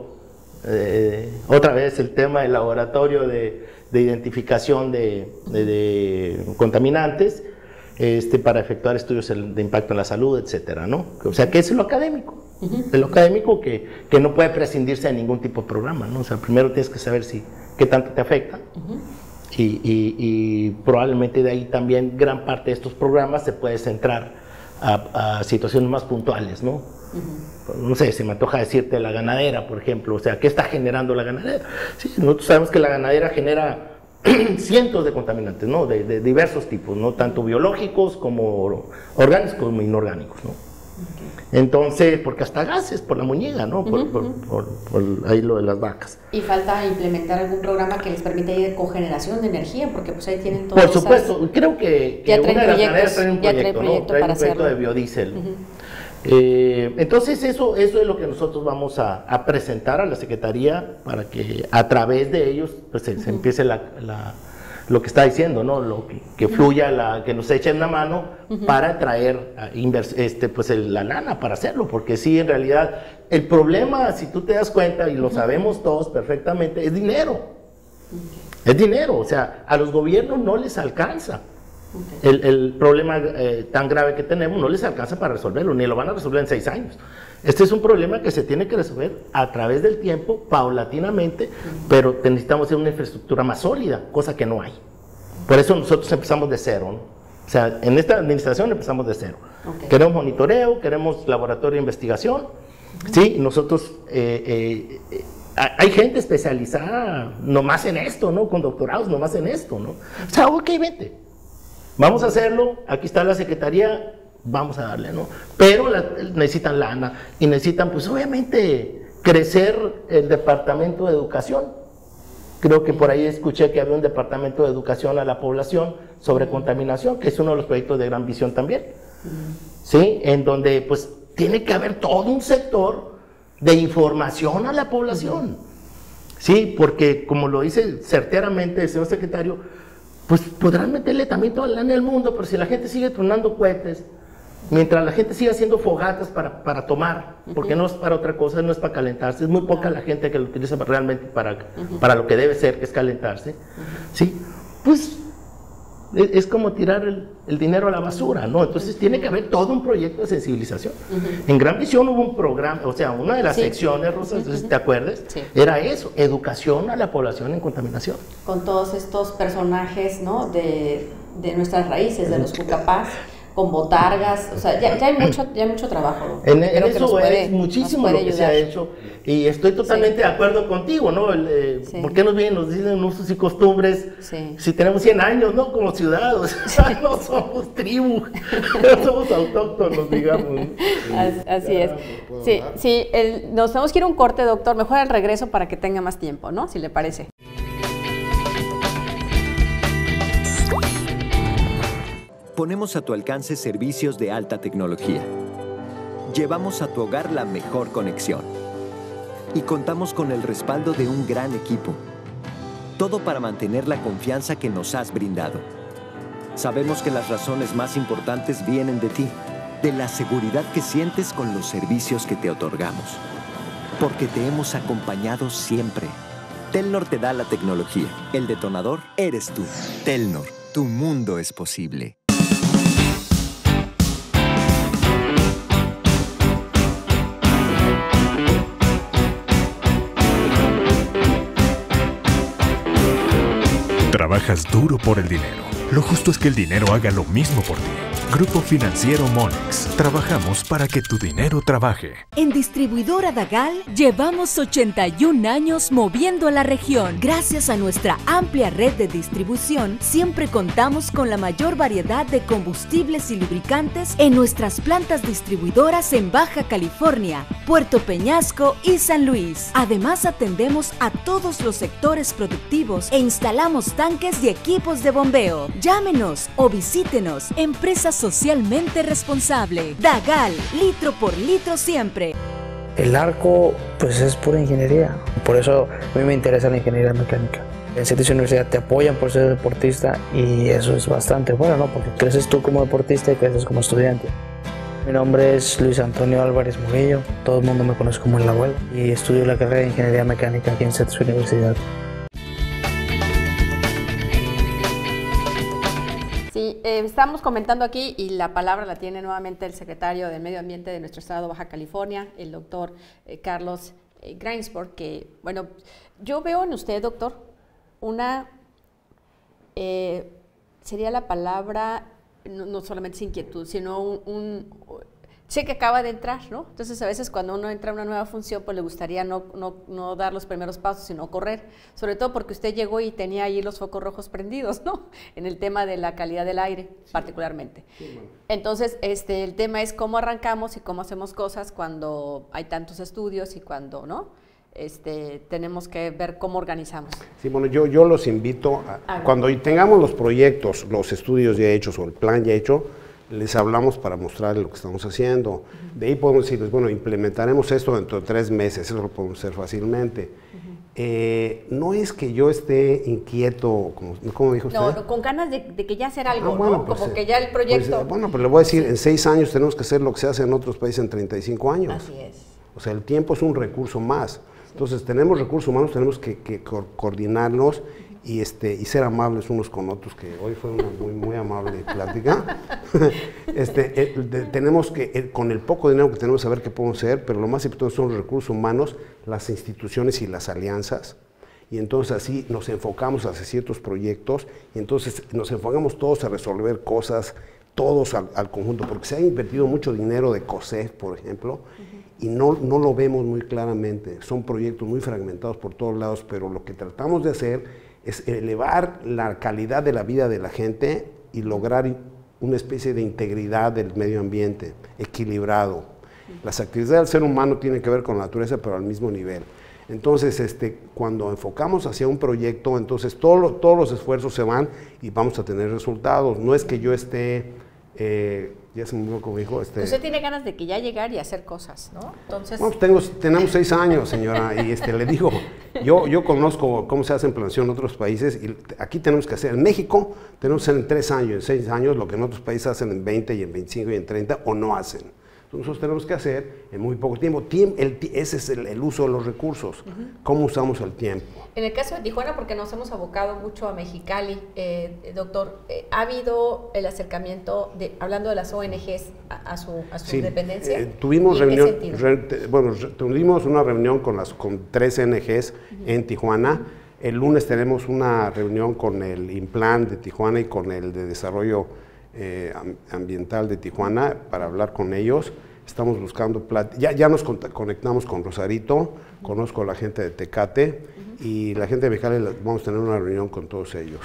eh, otra vez el tema del laboratorio de, de identificación de, de, de contaminantes, Este, para efectuar estudios de impacto en la salud, etcétera, ¿no? O sea, que es lo académico, uh-huh. es lo académico que, que no puede prescindirse de ningún tipo de programa, ¿no? O sea, primero tienes que saber si, qué tanto te afecta, uh-huh. y, y, y probablemente de ahí también gran parte de estos programas se puede centrar a, a situaciones más puntuales, ¿no? Uh-huh. No sé, se me antoja decirte la ganadera, por ejemplo, o sea, ¿qué está generando la ganadera? Sí, nosotros sabemos que la ganadera genera cientos de contaminantes, ¿no? De, de diversos tipos, ¿no? Tanto biológicos como orgánicos como inorgánicos, ¿no? Okay. Entonces, porque hasta gases por la muñeca, ¿no? Por, uh-huh. por, por, por ahí lo de las vacas. Y falta implementar algún programa que les permita ir de cogeneración de energía, porque pues ahí tienen todo. Por supuesto, esas... creo que, que ya una de las ganaderas trae un proyecto, trae proyecto, ¿no? Trae para un proyecto hacerlo. de biodiesel. Uh-huh. Eh, entonces eso, eso es lo que nosotros vamos a, a presentar a la Secretaría para que a través de ellos pues, se, uh-huh. se empiece la, la, lo que está diciendo, ¿no? Lo que, que fluya, la, que nos echen la mano uh-huh. para traer invers, este, pues el, la lana para hacerlo, porque sí, en realidad el problema, si tú te das cuenta y lo uh-huh. sabemos todos perfectamente, es dinero, uh-huh. es dinero, o sea, a los gobiernos no les alcanza. Okay. El, el problema eh, tan grave que tenemos no les alcanza para resolverlo, ni lo van a resolver en seis años. Este es un problema que se tiene que resolver a través del tiempo, paulatinamente, uh-huh. pero necesitamos hacer una infraestructura más sólida, cosa que no hay. Por eso nosotros empezamos de cero, ¿no? O sea, en esta administración empezamos de cero. Okay. Queremos monitoreo, queremos laboratorio de investigación, uh-huh. ¿sí? Nosotros, eh, eh, eh, hay gente especializada nomás en esto, ¿no? Con doctorados nomás en esto, ¿no? O sea, ok, vente. Vamos a hacerlo, aquí está la Secretaría, vamos a darle, ¿no? Pero la, necesitan lana y necesitan, pues obviamente, crecer el Departamento de Educación. Creo que por ahí escuché que había un Departamento de Educación a la población sobre contaminación, que es uno de los proyectos de Gran Visión también, ¿sí? En donde, pues, tiene que haber todo un sector de información a la población, ¿sí? Porque, como lo dice certeramente el señor secretario, pues podrán meterle también toda la lana del mundo, pero si la gente sigue tronando cohetes, mientras la gente siga haciendo fogatas para, para tomar, porque uh-huh. no es para otra cosa, no es para calentarse, es muy poca la gente que lo utiliza realmente para, uh-huh. para lo que debe ser, que es calentarse, uh-huh. ¿sí? Pues es, es como tirar el, el dinero a la basura, ¿no? Entonces tiene que haber todo un proyecto de sensibilización. Uh-huh. En Gran Visión hubo un programa, o sea, una de las sí. secciones, Rosa, uh-huh. ¿te acuerdas? Sí. Era eso, educación a la población en contaminación. Con todos estos personajes, ¿no? De, de nuestras raíces, de los Cucapás, con botargas, o sea, ya, ya, hay, mucho, ya hay mucho trabajo. En, en eso puede, es muchísimo lo que se ha hecho, y estoy totalmente sí. de acuerdo contigo, ¿no? El, eh, sí. ¿Por qué nos vienen, nos dicen usos y costumbres? Sí. Si tenemos cien años, ¿no? Como ciudadanos, no somos tribu, no somos autóctonos, digamos. Así, así es. Sí, sí el, nos tenemos que ir a un corte, doctor, mejor al regreso para que tenga más tiempo, ¿no? Si le parece. Ponemos a tu alcance servicios de alta tecnología. Llevamos a tu hogar la mejor conexión. Y contamos con el respaldo de un gran equipo. Todo para mantener la confianza que nos has brindado. Sabemos que las razones más importantes vienen de ti, de la seguridad que sientes con los servicios que te otorgamos. Porque te hemos acompañado siempre. Telnor te da la tecnología. El detonador eres tú. Telnor, tu mundo es posible. Trabajas duro por el dinero. Lo justo es que el dinero haga lo mismo por ti. Grupo Financiero Monex. Trabajamos para que tu dinero trabaje. En Distribuidora Dagal llevamos ochenta y un años moviendo a la región. Gracias a nuestra amplia red de distribución, siempre contamos con la mayor variedad de combustibles y lubricantes en nuestras plantas distribuidoras en Baja California, Puerto Peñasco y San Luis. Además, atendemos a todos los sectores productivos e instalamos tanques y equipos de bombeo. Llámenos o visítenos. Empresa socialmente responsable. Dagal, litro por litro siempre. El arco, pues es pura ingeniería. Por eso a mí me interesa la ingeniería mecánica. En Cetis Universidad te apoyan por ser deportista y eso es bastante bueno, ¿no? Porque creces tú como deportista y creces como estudiante. Mi nombre es Luis Antonio Álvarez Murillo. Todo el mundo me conoce como el abuelo y estudio la carrera de ingeniería mecánica aquí en Cetis Universidad. Sí, eh, estamos comentando aquí y la palabra la tiene nuevamente el secretario del Medio Ambiente de nuestro estado, Baja California, el doctor eh, Carlos eh, Grainsborough, que, bueno, yo veo en usted, doctor, una, eh, sería la palabra, no, no solamente inquietud, sino un, un, sé que acaba de entrar, ¿no? Entonces a veces cuando uno entra a una nueva función, pues le gustaría no, no, no dar los primeros pasos, sino correr, sobre todo porque usted llegó y tenía ahí los focos rojos prendidos, ¿no? En el tema de la calidad del aire, sí, particularmente. Sí, bueno. Entonces, este, el tema es cómo arrancamos y cómo hacemos cosas cuando hay tantos estudios y cuando, ¿no? Este, tenemos que ver cómo organizamos. Sí, bueno, yo, yo los invito, a, a cuando tengamos los proyectos, los estudios ya hechos o el plan ya hecho, les hablamos para mostrarles lo que estamos haciendo. Uh-huh. De ahí podemos decirles, bueno, implementaremos esto dentro de tres meses, eso lo podemos hacer fácilmente. Uh-huh. eh, no es que yo esté inquieto, como, ¿cómo dijo usted? No, no, con ganas de, de que ya hacer algo, ah, bueno, ¿no? Pues, como que ya el proyecto... Pues, bueno, pero le voy a decir, sí. En seis años tenemos que hacer lo que se hace en otros países en treinta y cinco años. Así es. O sea, el tiempo es un recurso más. Sí. Entonces, tenemos recursos humanos, tenemos que, que co coordinarnos y, este, y ser amables unos con otros, que hoy fue una muy, muy amable plática. este, eh, de, tenemos que, eh, con el poco dinero que tenemos, saber qué podemos hacer, pero lo más importante son los recursos humanos, las instituciones y las alianzas, y entonces así nos enfocamos hacia ciertos proyectos, y entonces nos enfocamos todos a resolver cosas, todos al, al conjunto, porque se ha invertido mucho dinero de COSEF, por ejemplo, uh-huh. y no, no lo vemos muy claramente. Son proyectos muy fragmentados por todos lados, pero lo que tratamos de hacer es elevar la calidad de la vida de la gente y lograr una especie de integridad del medio ambiente, equilibrado. Las actividades del ser humano tienen que ver con la naturaleza, pero al mismo nivel. Entonces, este, cuando enfocamos hacia un proyecto, entonces todo lo, todos los esfuerzos se van y vamos a tener resultados. No es que yo esté, eh, ya se murió como hijo. Este, Usted tiene ganas de que ya llegar y hacer cosas, ¿no? Entonces... No, pues tengo, tenemos seis años, señora, y este, le digo, yo, yo conozco cómo se hace en planeación en otros países, y aquí tenemos que hacer, en México tenemos que hacer en tres años, en seis años, lo que en otros países hacen en veinte y en veinticinco y en treinta, o no hacen. Nosotros tenemos que hacer en muy poco tiempo. Tiemp el, ese es el, el uso de los recursos. Uh-huh. ¿Cómo usamos el tiempo? En el caso de Tijuana, porque nos hemos abocado mucho a Mexicali, eh, doctor, eh, ¿ha habido el acercamiento, de, hablando de las O N Ges, a, a su, a su sí, dependencia? Eh, tuvimos reunión, re, bueno, re, tuvimos una reunión con, las, con tres O N Ges uh-huh. en Tijuana. El lunes tenemos una reunión con el INPLAN de Tijuana y con el de Desarrollo Eh, ambiental de Tijuana para hablar con ellos. Estamos buscando plat ya, ya nos conectamos con Rosarito, uh-huh. conozco a la gente de Tecate uh-huh. y la gente de Mexicali, vamos a tener una reunión con todos ellos.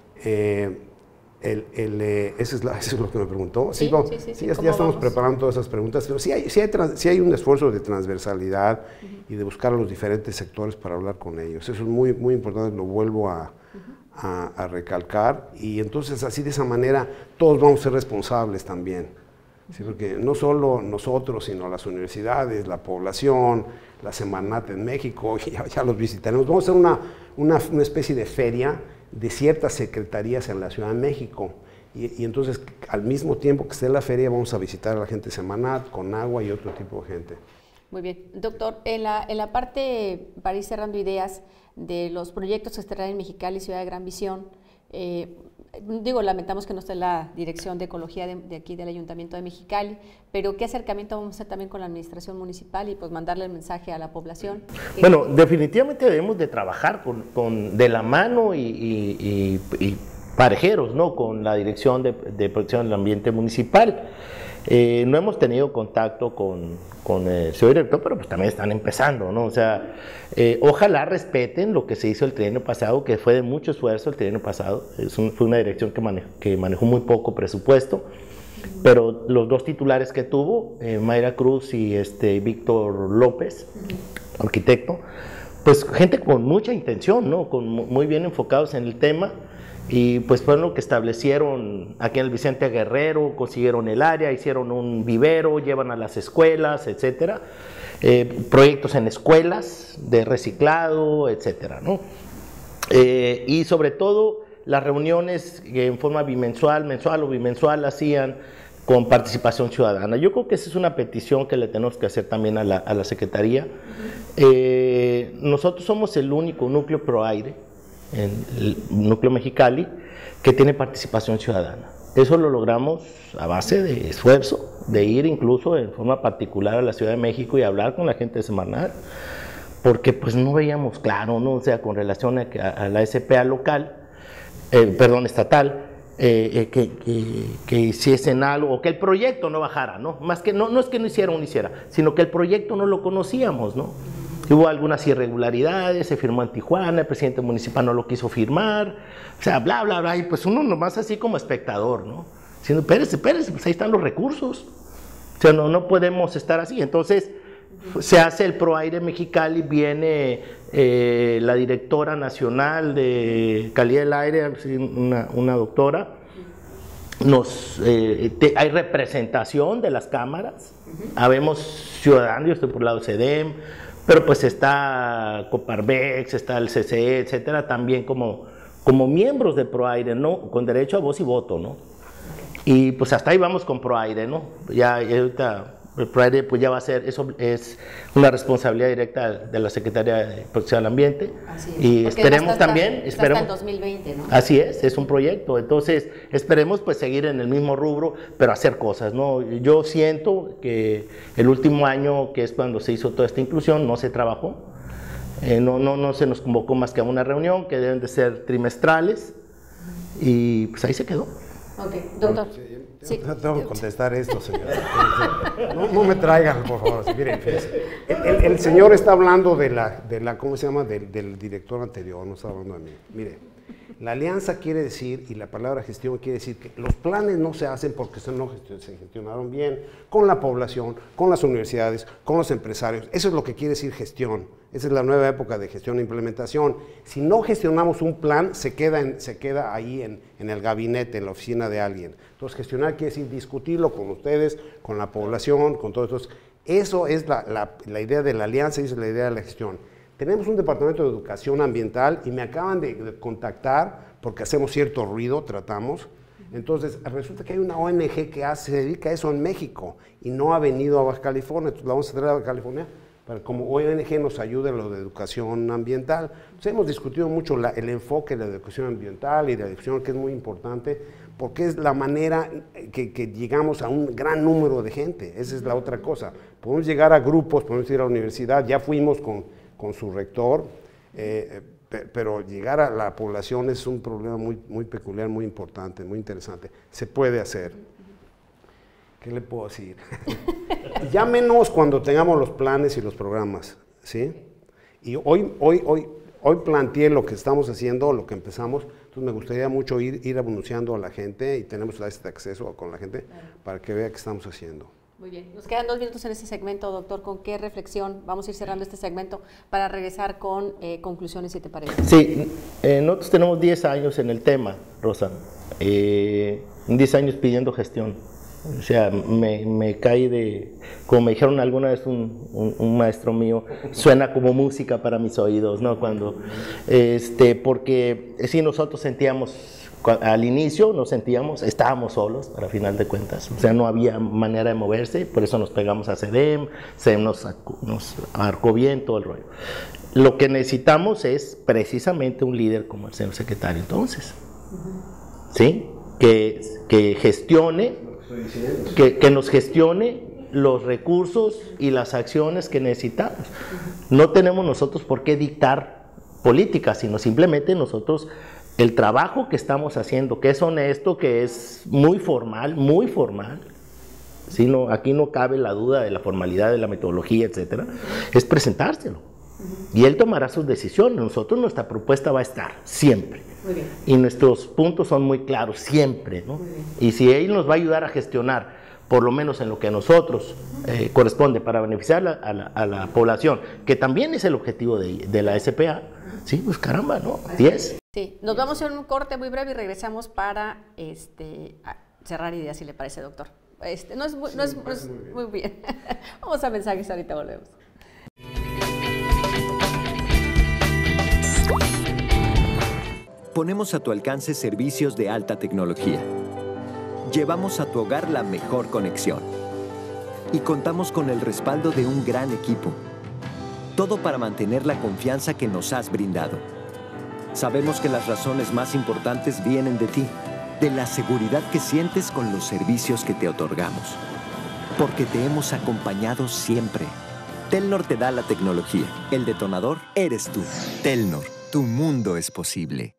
Eh, el, el, eh, ¿eso, es la, ¿Eso es lo que me preguntó? Sí, sí, no, sí, sí, sí ya, ya estamos preparando todas esas preguntas, pero sí hay, sí hay, trans, sí hay un esfuerzo de transversalidad uh-huh. y de buscar a los diferentes sectores para hablar con ellos. Eso es muy, muy importante, lo vuelvo a A, a recalcar, y entonces así de esa manera todos vamos a ser responsables también, ¿sí? Porque no solo nosotros, sino las universidades, la población, la Semarnat en México, ya, ya los visitaremos. Vamos a hacer una, una, una especie de feria de ciertas secretarías en la Ciudad de México, y, y entonces al mismo tiempo que esté la feria vamos a visitar a la gente de Semarnat, Conagua y otro tipo de gente. Muy bien. Doctor, en la, en la parte, para ir cerrando ideas, de los proyectos que estarán en Mexicali, Ciudad de Gran Visión, eh, digo, lamentamos que no esté la Dirección de Ecología de, de aquí del Ayuntamiento de Mexicali, pero ¿qué acercamiento vamos a hacer también con la Administración Municipal y pues mandarle el mensaje a la población? Bueno, definitivamente debemos de trabajar con, con, de la mano y, y, y, y parejeros, ¿no? Con la Dirección de, de Protección del Ambiente Municipal. Eh, no hemos tenido contacto con, con el señor director, pero pues también están empezando, ¿no? O sea, eh, ojalá respeten lo que se hizo el trienio pasado, que fue de mucho esfuerzo el trienio pasado. Es un, fue una dirección que, mane, que manejó muy poco presupuesto, pero los dos titulares que tuvo, eh, Mayra Cruz y este Víctor López, arquitecto, pues gente con mucha intención, ¿no? Con, muy bien enfocados en el tema. Y pues fueron lo que establecieron aquí en el Vicente Guerrero, consiguieron el área, hicieron un vivero, llevan a las escuelas, etcétera, eh, proyectos en escuelas de reciclado, etcétera, ¿no? Eh, y sobre todo las reuniones que en forma bimensual, mensual o bimensual hacían con participación ciudadana. Yo creo que esa es una petición que le tenemos que hacer también a la, a la Secretaría. Eh, nosotros somos el único núcleo ProAire, en el núcleo Mexicali, que tiene participación ciudadana. Eso lo logramos a base de esfuerzo, de ir incluso en forma particular a la Ciudad de México y hablar con la gente de Semarnat, porque pues no veíamos claro, ¿no? O sea, con relación a, a la S P A local, eh, perdón, estatal, eh, eh, que, que, que hiciesen algo, o que el proyecto no bajara, ¿no? Más que no, no es que no hiciera o no hiciera, sino que el proyecto no lo conocíamos, ¿no? Hubo algunas irregularidades, se firmó en Tijuana, el presidente municipal no lo quiso firmar, o sea, bla, bla, bla, y pues uno nomás así como espectador, ¿no? Diciendo, espérese, espérese, pues ahí están los recursos, o sea, no, no podemos estar así. Entonces, se hace el ProAire Mexicali, viene eh, la directora nacional de calidad del aire, una, una doctora, nos, eh, te, hay representación de las cámaras, habemos ciudadanos, yo estoy por el lado de CEDEM, pero pues está Coparmex, está el C C E, etcétera, también como, como miembros de ProAire, ¿no? Con derecho a voz y voto, ¿no? Y pues hasta ahí vamos con ProAire, ¿no? Ya, ya ahorita el ProAire pues ya va a ser, eso es una responsabilidad directa de la Secretaría de Protección al Ambiente. Así es. Y porque esperemos hasta, también, esperemos, hasta el dos mil veinte, ¿no? Así es, es un proyecto, entonces esperemos pues seguir en el mismo rubro, pero hacer cosas, ¿no? Yo siento que el último año, que es cuando se hizo toda esta inclusión, no se trabajó, eh, no, no, no se nos convocó más que a una reunión, que deben de ser trimestrales, y pues ahí se quedó. Ok, doctor. Sí. Tengo que contestar esto, señor. No, no me traigan, por favor. Miren, fíjense. El, el, el señor está hablando de la, de la ¿cómo se llama? Del, del director anterior, no está hablando de mí. Mire, La alianza quiere decir, y la palabra gestión quiere decir que los planes no se hacen porque se no gestion- se gestionaron bien con la población, con las universidades, con los empresarios. Eso es lo que quiere decir gestión. Esa es la nueva época de gestión e implementación. Si no gestionamos un plan, se queda, en, se queda ahí en, en el gabinete, en la oficina de alguien. Entonces, gestionar quiere decir discutirlo con ustedes, con la población, con todos estos. Eso es la, la, la idea de la alianza y esa es la idea de la gestión. Tenemos un departamento de educación ambiental y me acaban de, de contactar porque hacemos cierto ruido, tratamos. Entonces, resulta que hay una O N G que hace, se dedica a eso en México y no ha venido a Baja California, entonces la vamos a traer a Baja California para que como O N G nos ayude a lo de educación ambiental. Entonces, hemos discutido mucho la, el enfoque de la educación ambiental y de la educación, que es muy importante, porque es la manera que, que llegamos a un gran número de gente. Esa es la otra cosa. Podemos llegar a grupos, podemos ir a la universidad, ya fuimos con... con su rector, eh, pero llegar a la población es un problema muy, muy peculiar, muy importante, muy interesante. Se puede hacer. ¿Qué le puedo decir? Llámenos cuando tengamos los planes y los programas, ¿sí? Y hoy, hoy, hoy, hoy planteé lo que estamos haciendo, lo que empezamos, entonces me gustaría mucho ir, ir anunciando a la gente y tenemos este acceso con la gente para que vea qué estamos haciendo. Muy bien, nos quedan dos minutos en este segmento, doctor. ¿Con qué reflexión vamos a ir cerrando este segmento para regresar con eh, conclusiones, si te parece? Sí, eh, nosotros tenemos diez años en el tema, Rosa, eh, diez años pidiendo gestión. O sea, me, me cae de, como me dijeron alguna vez un, un, un maestro mío, suena como música para mis oídos, ¿no? Cuando, este, porque sí, nosotros sentíamos, al inicio nos sentíamos, estábamos solos, para final de cuentas, o sea, no había manera de moverse, por eso nos pegamos a CEDEM, CEDEM nos, nos arcó bien todo el rollo. Lo que necesitamos es precisamente un líder como el señor secretario entonces, ¿sí? Que, que gestione, que, que nos gestione los recursos y las acciones que necesitamos. No tenemos nosotros por qué dictar políticas, sino simplemente nosotros el trabajo que estamos haciendo, que es honesto, que es muy formal, muy formal, ¿sí? No, aquí no cabe la duda de la formalidad, de la metodología, etcétera, es presentárselo. Y él tomará sus decisiones. Nosotros, nuestra propuesta va a estar siempre. Muy bien. Y nuestros puntos son muy claros, siempre, ¿no? Y si él nos va a ayudar a gestionar, por lo menos en lo que a nosotros eh, corresponde para beneficiar a la, a, la, a la población, que también es el objetivo de, de la S P A, sí, pues caramba, ¿no? diez. Sí, nos vamos a un corte muy breve y regresamos para este, cerrar ideas, si le parece, doctor. Este, no es, no es, no es muy bien. Muy bien. Vamos a mensajes, ahorita volvemos. Ponemos a tu alcance servicios de alta tecnología. Llevamos a tu hogar la mejor conexión. Y contamos con el respaldo de un gran equipo. Todo para mantener la confianza que nos has brindado. Sabemos que las razones más importantes vienen de ti, de la seguridad que sientes con los servicios que te otorgamos. Porque te hemos acompañado siempre. Telnor te da la tecnología. El detonador eres tú. Telnor, tu mundo es posible.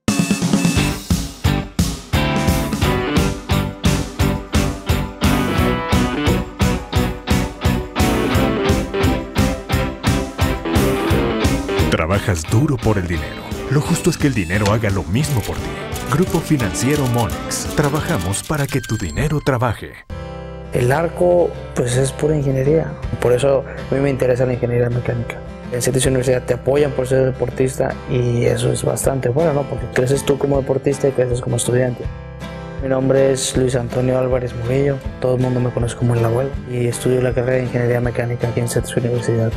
Trabajas duro por el dinero. Lo justo es que el dinero haga lo mismo por ti. Grupo Financiero Monex. Trabajamos para que tu dinero trabaje. El arco, pues es pura ingeniería. Por eso a mí me interesa la ingeniería mecánica. En ciertas universidades te apoyan por ser deportista y eso es bastante bueno, ¿no? Porque creces tú como deportista y creces como estudiante. Mi nombre es Luis Antonio Álvarez Murillo. Todo el mundo me conoce como el abuelo. Y estudio la carrera de ingeniería mecánica aquí en C E T S Universidad.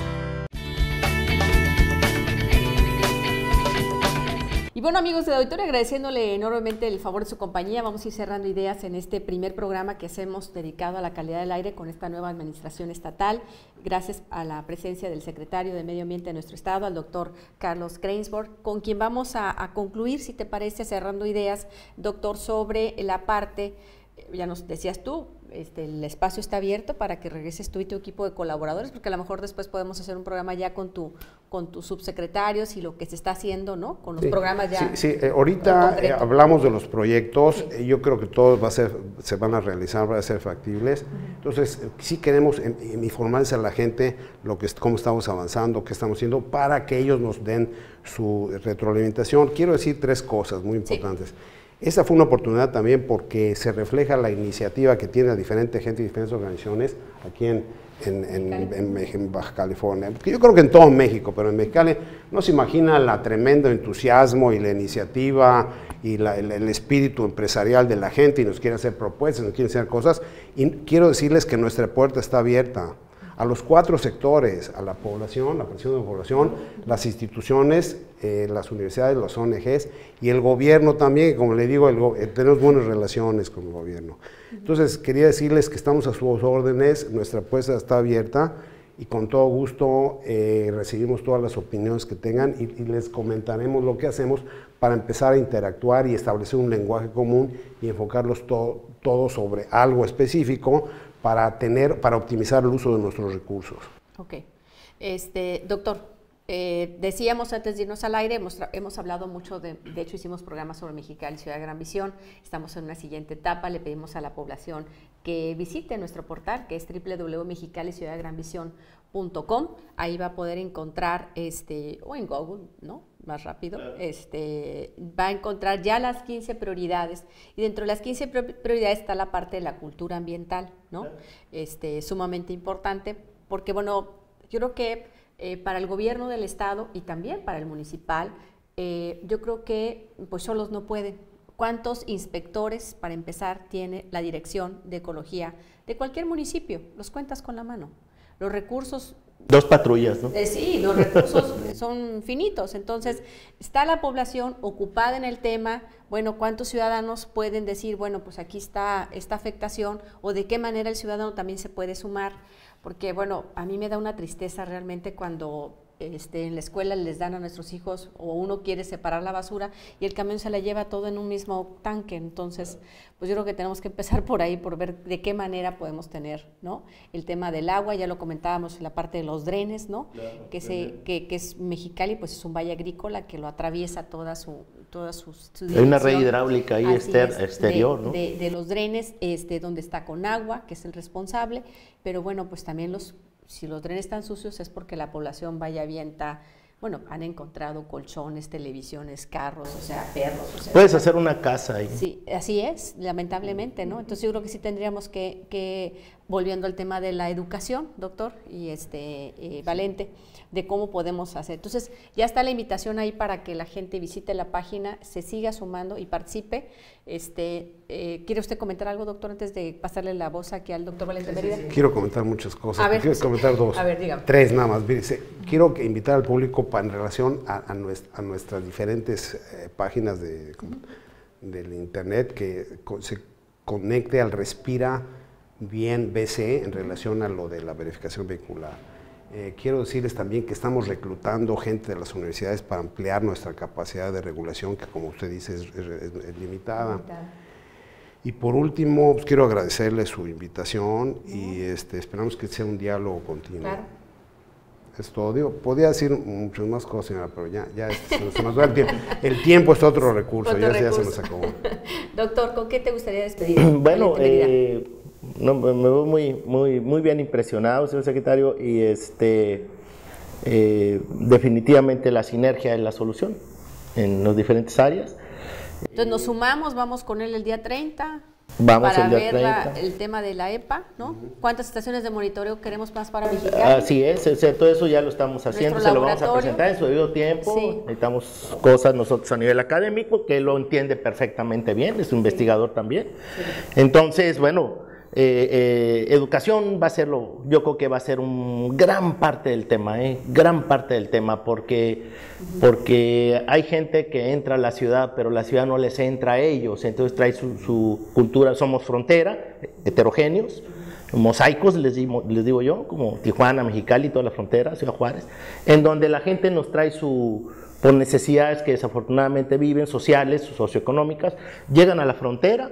Bueno, amigos de auditorio, agradeciéndole enormemente el favor de su compañía, vamos a ir cerrando ideas en este primer programa que hacemos dedicado a la calidad del aire con esta nueva administración estatal, gracias a la presencia del secretario de Medio Ambiente de nuestro estado, al doctor Carlos Krainsborg, con quien vamos a, a concluir, si te parece, cerrando ideas, doctor, sobre la parte ya nos decías tú, este, el espacio está abierto para que regreses tú y tu equipo de colaboradores, porque a lo mejor después podemos hacer un programa ya con tu con tus subsecretarios y lo que se está haciendo, ¿no? Con los sí, programas ya. Sí, sí. Eh, ahorita eh, hablamos de los proyectos, sí. eh, yo creo que todos va a ser, se van a realizar, van a ser factibles. Uh-huh. Entonces, eh, sí queremos eh, informarles a la gente lo que, cómo estamos avanzando, qué estamos haciendo, para que ellos nos den su retroalimentación. Quiero decir tres cosas muy importantes. Sí. Esa fue una oportunidad también porque se refleja la iniciativa que tiene diferente gente y diferentes organizaciones aquí en, en, en, en, en Baja California. Yo creo que en todo México, pero en Mexicali no se imagina la tremendo entusiasmo y la iniciativa y la, el, el espíritu empresarial de la gente, y nos quieren hacer propuestas, nos quieren hacer cosas. Y quiero decirles que nuestra puerta está abierta a los cuatro sectores, a la población, la presión de la población, las instituciones, eh, las universidades, los O N Ges y el gobierno también. Como le digo, el go eh, tenemos buenas relaciones con el gobierno. Entonces, quería decirles que estamos a sus órdenes, nuestra puerta está abierta y con todo gusto eh, recibimos todas las opiniones que tengan y, y les comentaremos lo que hacemos para empezar a interactuar y establecer un lenguaje común y enfocarlos to todos sobre algo específico para tener, para optimizar el uso de nuestros recursos. Ok. Este, doctor, eh, decíamos antes de irnos al aire, hemos, hemos hablado mucho, de, de hecho hicimos programas sobre Mexicali, Ciudad de Gran Visión, estamos en una siguiente etapa, le pedimos a la población que visite nuestro portal, que es doble u doble u doble u punto mexicali ciudad de gran visión punto com, ahí va a poder encontrar, este, o en Google, ¿no?, más rápido, este, va a encontrar ya las quince prioridades, y dentro de las quince prioridades está la parte de la cultura ambiental, ¿no? Este, sumamente importante, porque bueno, yo creo que eh, para el gobierno del estado y también para el municipal, eh, yo creo que pues solos no pueden. ¿Cuántos inspectores, para empezar, tiene la Dirección de Ecología de cualquier municipio? Los cuentas con la mano. Los recursos... Dos patrullas, ¿no? Eh, sí, los recursos son finitos, entonces está la población ocupada en el tema. Bueno, ¿cuántos ciudadanos pueden decir, bueno, pues aquí está esta afectación, o de qué manera el ciudadano también se puede sumar? Porque, bueno, a mí me da una tristeza realmente cuando este, en la escuela les dan a nuestros hijos, o uno quiere separar la basura y el camión se la lleva todo en un mismo tanque. Entonces, pues yo creo que tenemos que empezar por ahí, por ver de qué manera podemos tener, ¿no?, el tema del agua. Ya lo comentábamos en la parte de los drenes, ¿no?, claro, que, se, que, que es Mexicali, pues es un valle agrícola que lo atraviesa toda su, toda su, su Hay una red hidráulica ahí exter, es, exterior, de, ¿no? De, de los drenes, este, donde está Conagua, que es el responsable, pero bueno, pues también los, si los drenes están sucios es porque la población vaya avienta. Bueno, han encontrado colchones, televisiones, carros, o sea, perros. O sea, Puedes hacer una casa ahí. Sí, así es, lamentablemente, ¿no? Entonces yo creo que sí tendríamos que, que volviendo al tema de la educación, doctor, y este eh, Valente, de cómo podemos hacer. Entonces ya está la invitación ahí para que la gente visite la página, se siga sumando y participe. Este, eh, ¿quiere usted comentar algo, doctor, antes de pasarle la voz aquí al doctor Valente Mérida? Quiero comentar muchas cosas. A ver, quiero sí. comentar dos. A ver, dígame. Tres nada más. Quiero que invitar al público para, en relación a, a, nuestra, a nuestras diferentes eh, páginas de, uh-huh. del internet, que co se conecte al Respira Bien B C en relación a lo de la verificación vehicular. Eh, quiero decirles también que estamos reclutando gente de las universidades para ampliar nuestra capacidad de regulación, que como usted dice es, es, es limitada. limitada. Y por último, pues, quiero agradecerle su invitación uh-huh. y este, esperamos que sea un diálogo continuo. Claro. Es todo. Digo, podía decir muchas más cosas, señora, pero ya, ya se, se nos va el tiempo. El tiempo es otro recurso, otro ya, recurso. ya se nos acabó. Doctor, ¿con qué te gustaría despedir? Bueno, eh, no, me veo muy, muy, muy bien impresionado, señor secretario, y este, eh, definitivamente la sinergia es la solución en las diferentes áreas. Entonces nos sumamos, vamos con él el día treinta. Vamos para el día ver treinta. La, el tema de la E P A, ¿no? Uh-huh. ¿Cuántas estaciones de monitoreo queremos más para Mexicali? Así es, o sea, todo eso ya lo estamos haciendo, se lo vamos a presentar en su debido tiempo. Sí. Necesitamos cosas nosotros a nivel académico, que lo entiende perfectamente bien, es un sí. investigador también. Sí. Entonces, bueno, eh, eh, educación va a ser lo, yo creo que va a ser un gran parte del tema, eh, gran parte del tema, porque, uh-huh. porque hay gente que entra a la ciudad, pero la ciudad no les entra a ellos, entonces trae su, su cultura, somos frontera, heterogéneos, mosaicos, les digo, les digo yo, como Tijuana, Mexicali, toda la frontera, Ciudad Juárez, en donde la gente nos trae su, por necesidades que desafortunadamente viven, sociales, socioeconómicas, llegan a la frontera,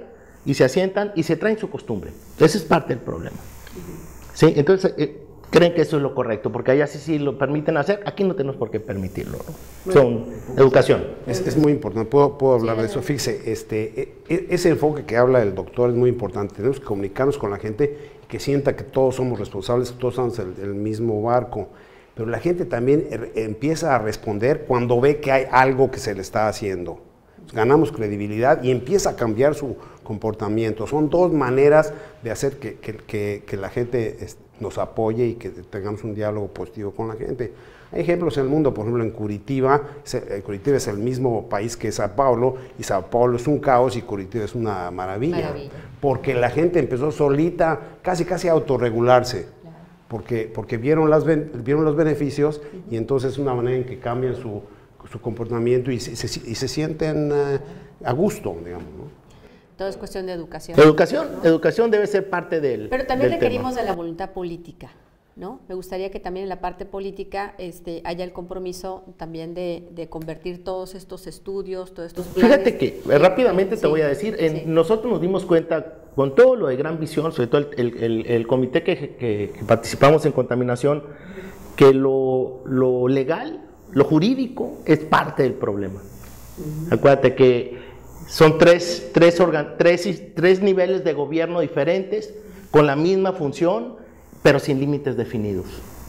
y se asientan y se traen su costumbre. Ese es parte del problema. ¿Sí? Entonces, eh, creen que eso es lo correcto, porque allá sí, sí lo permiten hacer, aquí no tenemos por qué permitirlo, ¿no? Son educación. Es, es muy importante, puedo, puedo hablar de eso. Fíjese, este, e, ese enfoque que habla el doctor es muy importante. Tenemos que comunicarnos con la gente, que sienta que todos somos responsables, que todos estamos en el mismo barco. Pero la gente también er, empieza a responder cuando ve que hay algo que se le está haciendo. Ganamos credibilidad y empieza a cambiar su comportamiento. Son dos maneras de hacer que, que, que, que la gente nos apoye y que tengamos un diálogo positivo con la gente. Hay ejemplos en el mundo, por ejemplo en Curitiba. Curitiba es el mismo país que Sao Paulo, y Sao Paulo es un caos y Curitiba es una maravilla, maravilla. Porque la gente empezó solita, casi casi a autorregularse, claro. porque, porque vieron, las, vieron los beneficios, uh-huh. y entonces es una manera en que cambian su, su comportamiento y se, se, y se sienten uh, a gusto, digamos, ¿no? Todo es cuestión de educación. Educación, ¿no? Educación debe ser parte del Pero también del requerimos tema. de la voluntad política, ¿no? Me gustaría que también en la parte política este, haya el compromiso también de, de convertir todos estos estudios, todos estos planes. Fíjate que eh, rápidamente sí, te voy a decir, en, sí. nosotros nos dimos cuenta con todo lo de Gran Visión, sobre todo el, el, el, el comité que, que, que participamos en contaminación, que lo, lo legal, lo jurídico es parte del problema. Uh-huh. Acuérdate que son tres, tres, organ, tres, tres niveles de gobierno diferentes, con la misma función, pero sin límites definidos.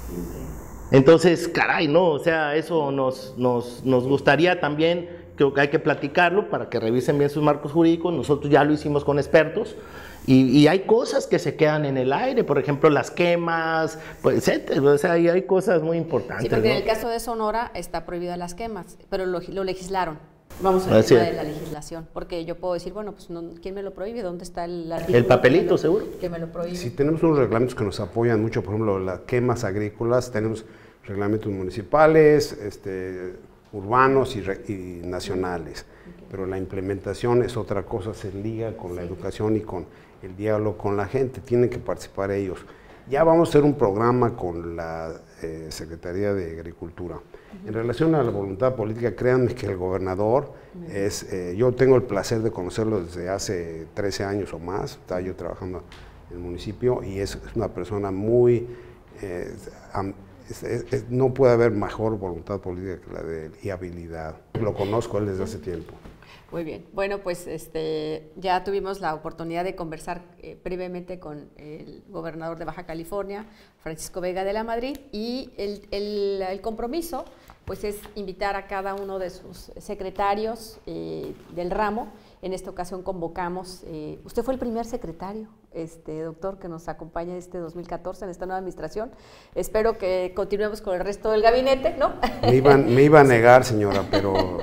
Entonces, caray, no, o sea, eso nos, nos, nos gustaría también, creo que hay que platicarlo para que revisen bien sus marcos jurídicos. Nosotros ya lo hicimos con expertos, y, y hay cosas que se quedan en el aire, por ejemplo, las quemas, pues, etcétera, o sea, hay, hay cosas muy importantes. Sí, porque ¿no? en el caso de Sonora está prohibida las quemas, pero lo, lo legislaron. Vamos al tema de la legislación, porque yo puedo decir, bueno, pues no, ¿quién me lo prohíbe? ¿Dónde está el artículo? El papelito, que lo, seguro. Que me lo prohíbe. Sí, tenemos unos reglamentos que nos apoyan mucho, por ejemplo, las quemas agrícolas, tenemos reglamentos municipales, este, urbanos y, re, y nacionales, okay. Pero la implementación es otra cosa, se liga con sí. la educación y con el diálogo con la gente, tienen que participar ellos. Ya vamos a hacer un programa con la eh, Secretaría de Agricultura. En relación a la voluntad política, créanme que el gobernador es, eh, yo tengo el placer de conocerlo desde hace trece años o más, estaba yo trabajando en el municipio, y es, es una persona muy, eh, es, es, es, no puede haber mejor voluntad política que la de él, y habilidad. Lo conozco él desde hace tiempo. Muy bien, bueno, pues este, ya tuvimos la oportunidad de conversar eh, brevemente con el gobernador de Baja California, Francisco Vega de la Madrid, y el, el, el compromiso pues es invitar a cada uno de sus secretarios eh, del ramo. En esta ocasión convocamos, eh, usted fue el primer secretario, este doctor, que nos acompaña este dos mil catorce en esta nueva administración. Espero que continuemos con el resto del gabinete, ¿no? Me iba, me iba a negar, señora, pero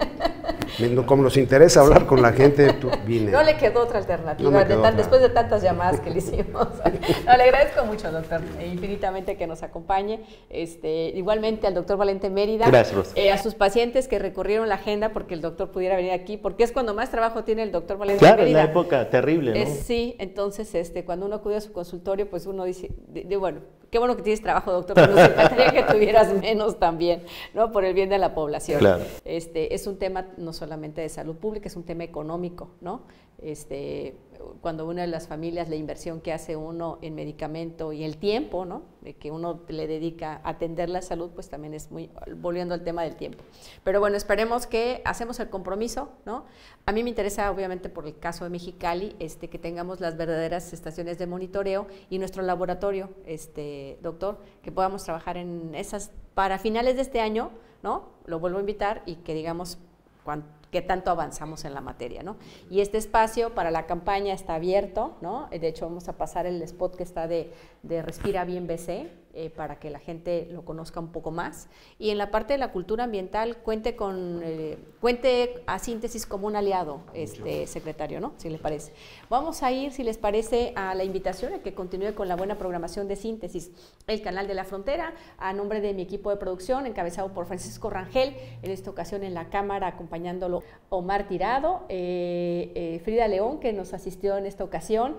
como nos interesa hablar con la gente, tú vine. No le quedó otra alternativa, no de quedó tan, otra. Después de tantas llamadas que le hicimos. No, le agradezco mucho, doctor, infinitamente que nos acompañe. Este, igualmente al doctor Valente Mérida. Gracias. Eh, a sus pacientes que recorrieron la agenda porque el doctor pudiera venir aquí, porque es cuando más trabajo tiene el doctor Valente claro, Mérida. Claro, en la época terrible, ¿no? Es, sí, entonces este, cuando uno acude a su consultorio, pues uno dice, de, de, bueno, qué bueno que tienes trabajo, doctor, pero nos encantaría que tuvieras menos también, ¿no? Por el bien de la población. Claro. Este, es un tema no solamente de salud pública, es un tema económico, ¿no? Este, cuando una de las familias, la inversión que hace uno en medicamento y el tiempo, ¿no? De que uno le dedica a atender la salud, pues también es muy, volviendo al tema del tiempo. Pero bueno, esperemos que hacemos el compromiso, ¿no? A mí me interesa, obviamente, por el caso de Mexicali, este, que tengamos las verdaderas estaciones de monitoreo y nuestro laboratorio, este, doctor, que podamos trabajar en esas, para finales de este año, ¿no? Lo vuelvo a invitar y que digamos cuánto, qué tanto avanzamos en la materia, ¿no? Y este espacio para la campaña está abierto, ¿no? De hecho, vamos a pasar el spot que está de, de Respira Bien B C, eh, para que la gente lo conozca un poco más. Y en la parte de la cultura ambiental, cuente con eh, cuente a Síntesis como un aliado, este secretario, ¿no? Si les parece. Vamos a ir, si les parece, a la invitación a que continúe con la buena programación de Síntesis, el canal de la frontera, a nombre de mi equipo de producción, encabezado por Francisco Rangel, en esta ocasión en la cámara, acompañándolo Omar Tirado, eh, eh, Frida León, que nos asistió en esta ocasión,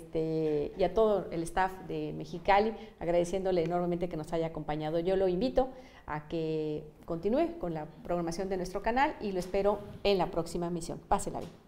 este, y a todo el staff de Mexicali, agradeciéndole enormemente que nos haya acompañado. Yo lo invito a que continúe con la programación de nuestro canal y lo espero en la próxima emisión. Pásela bien.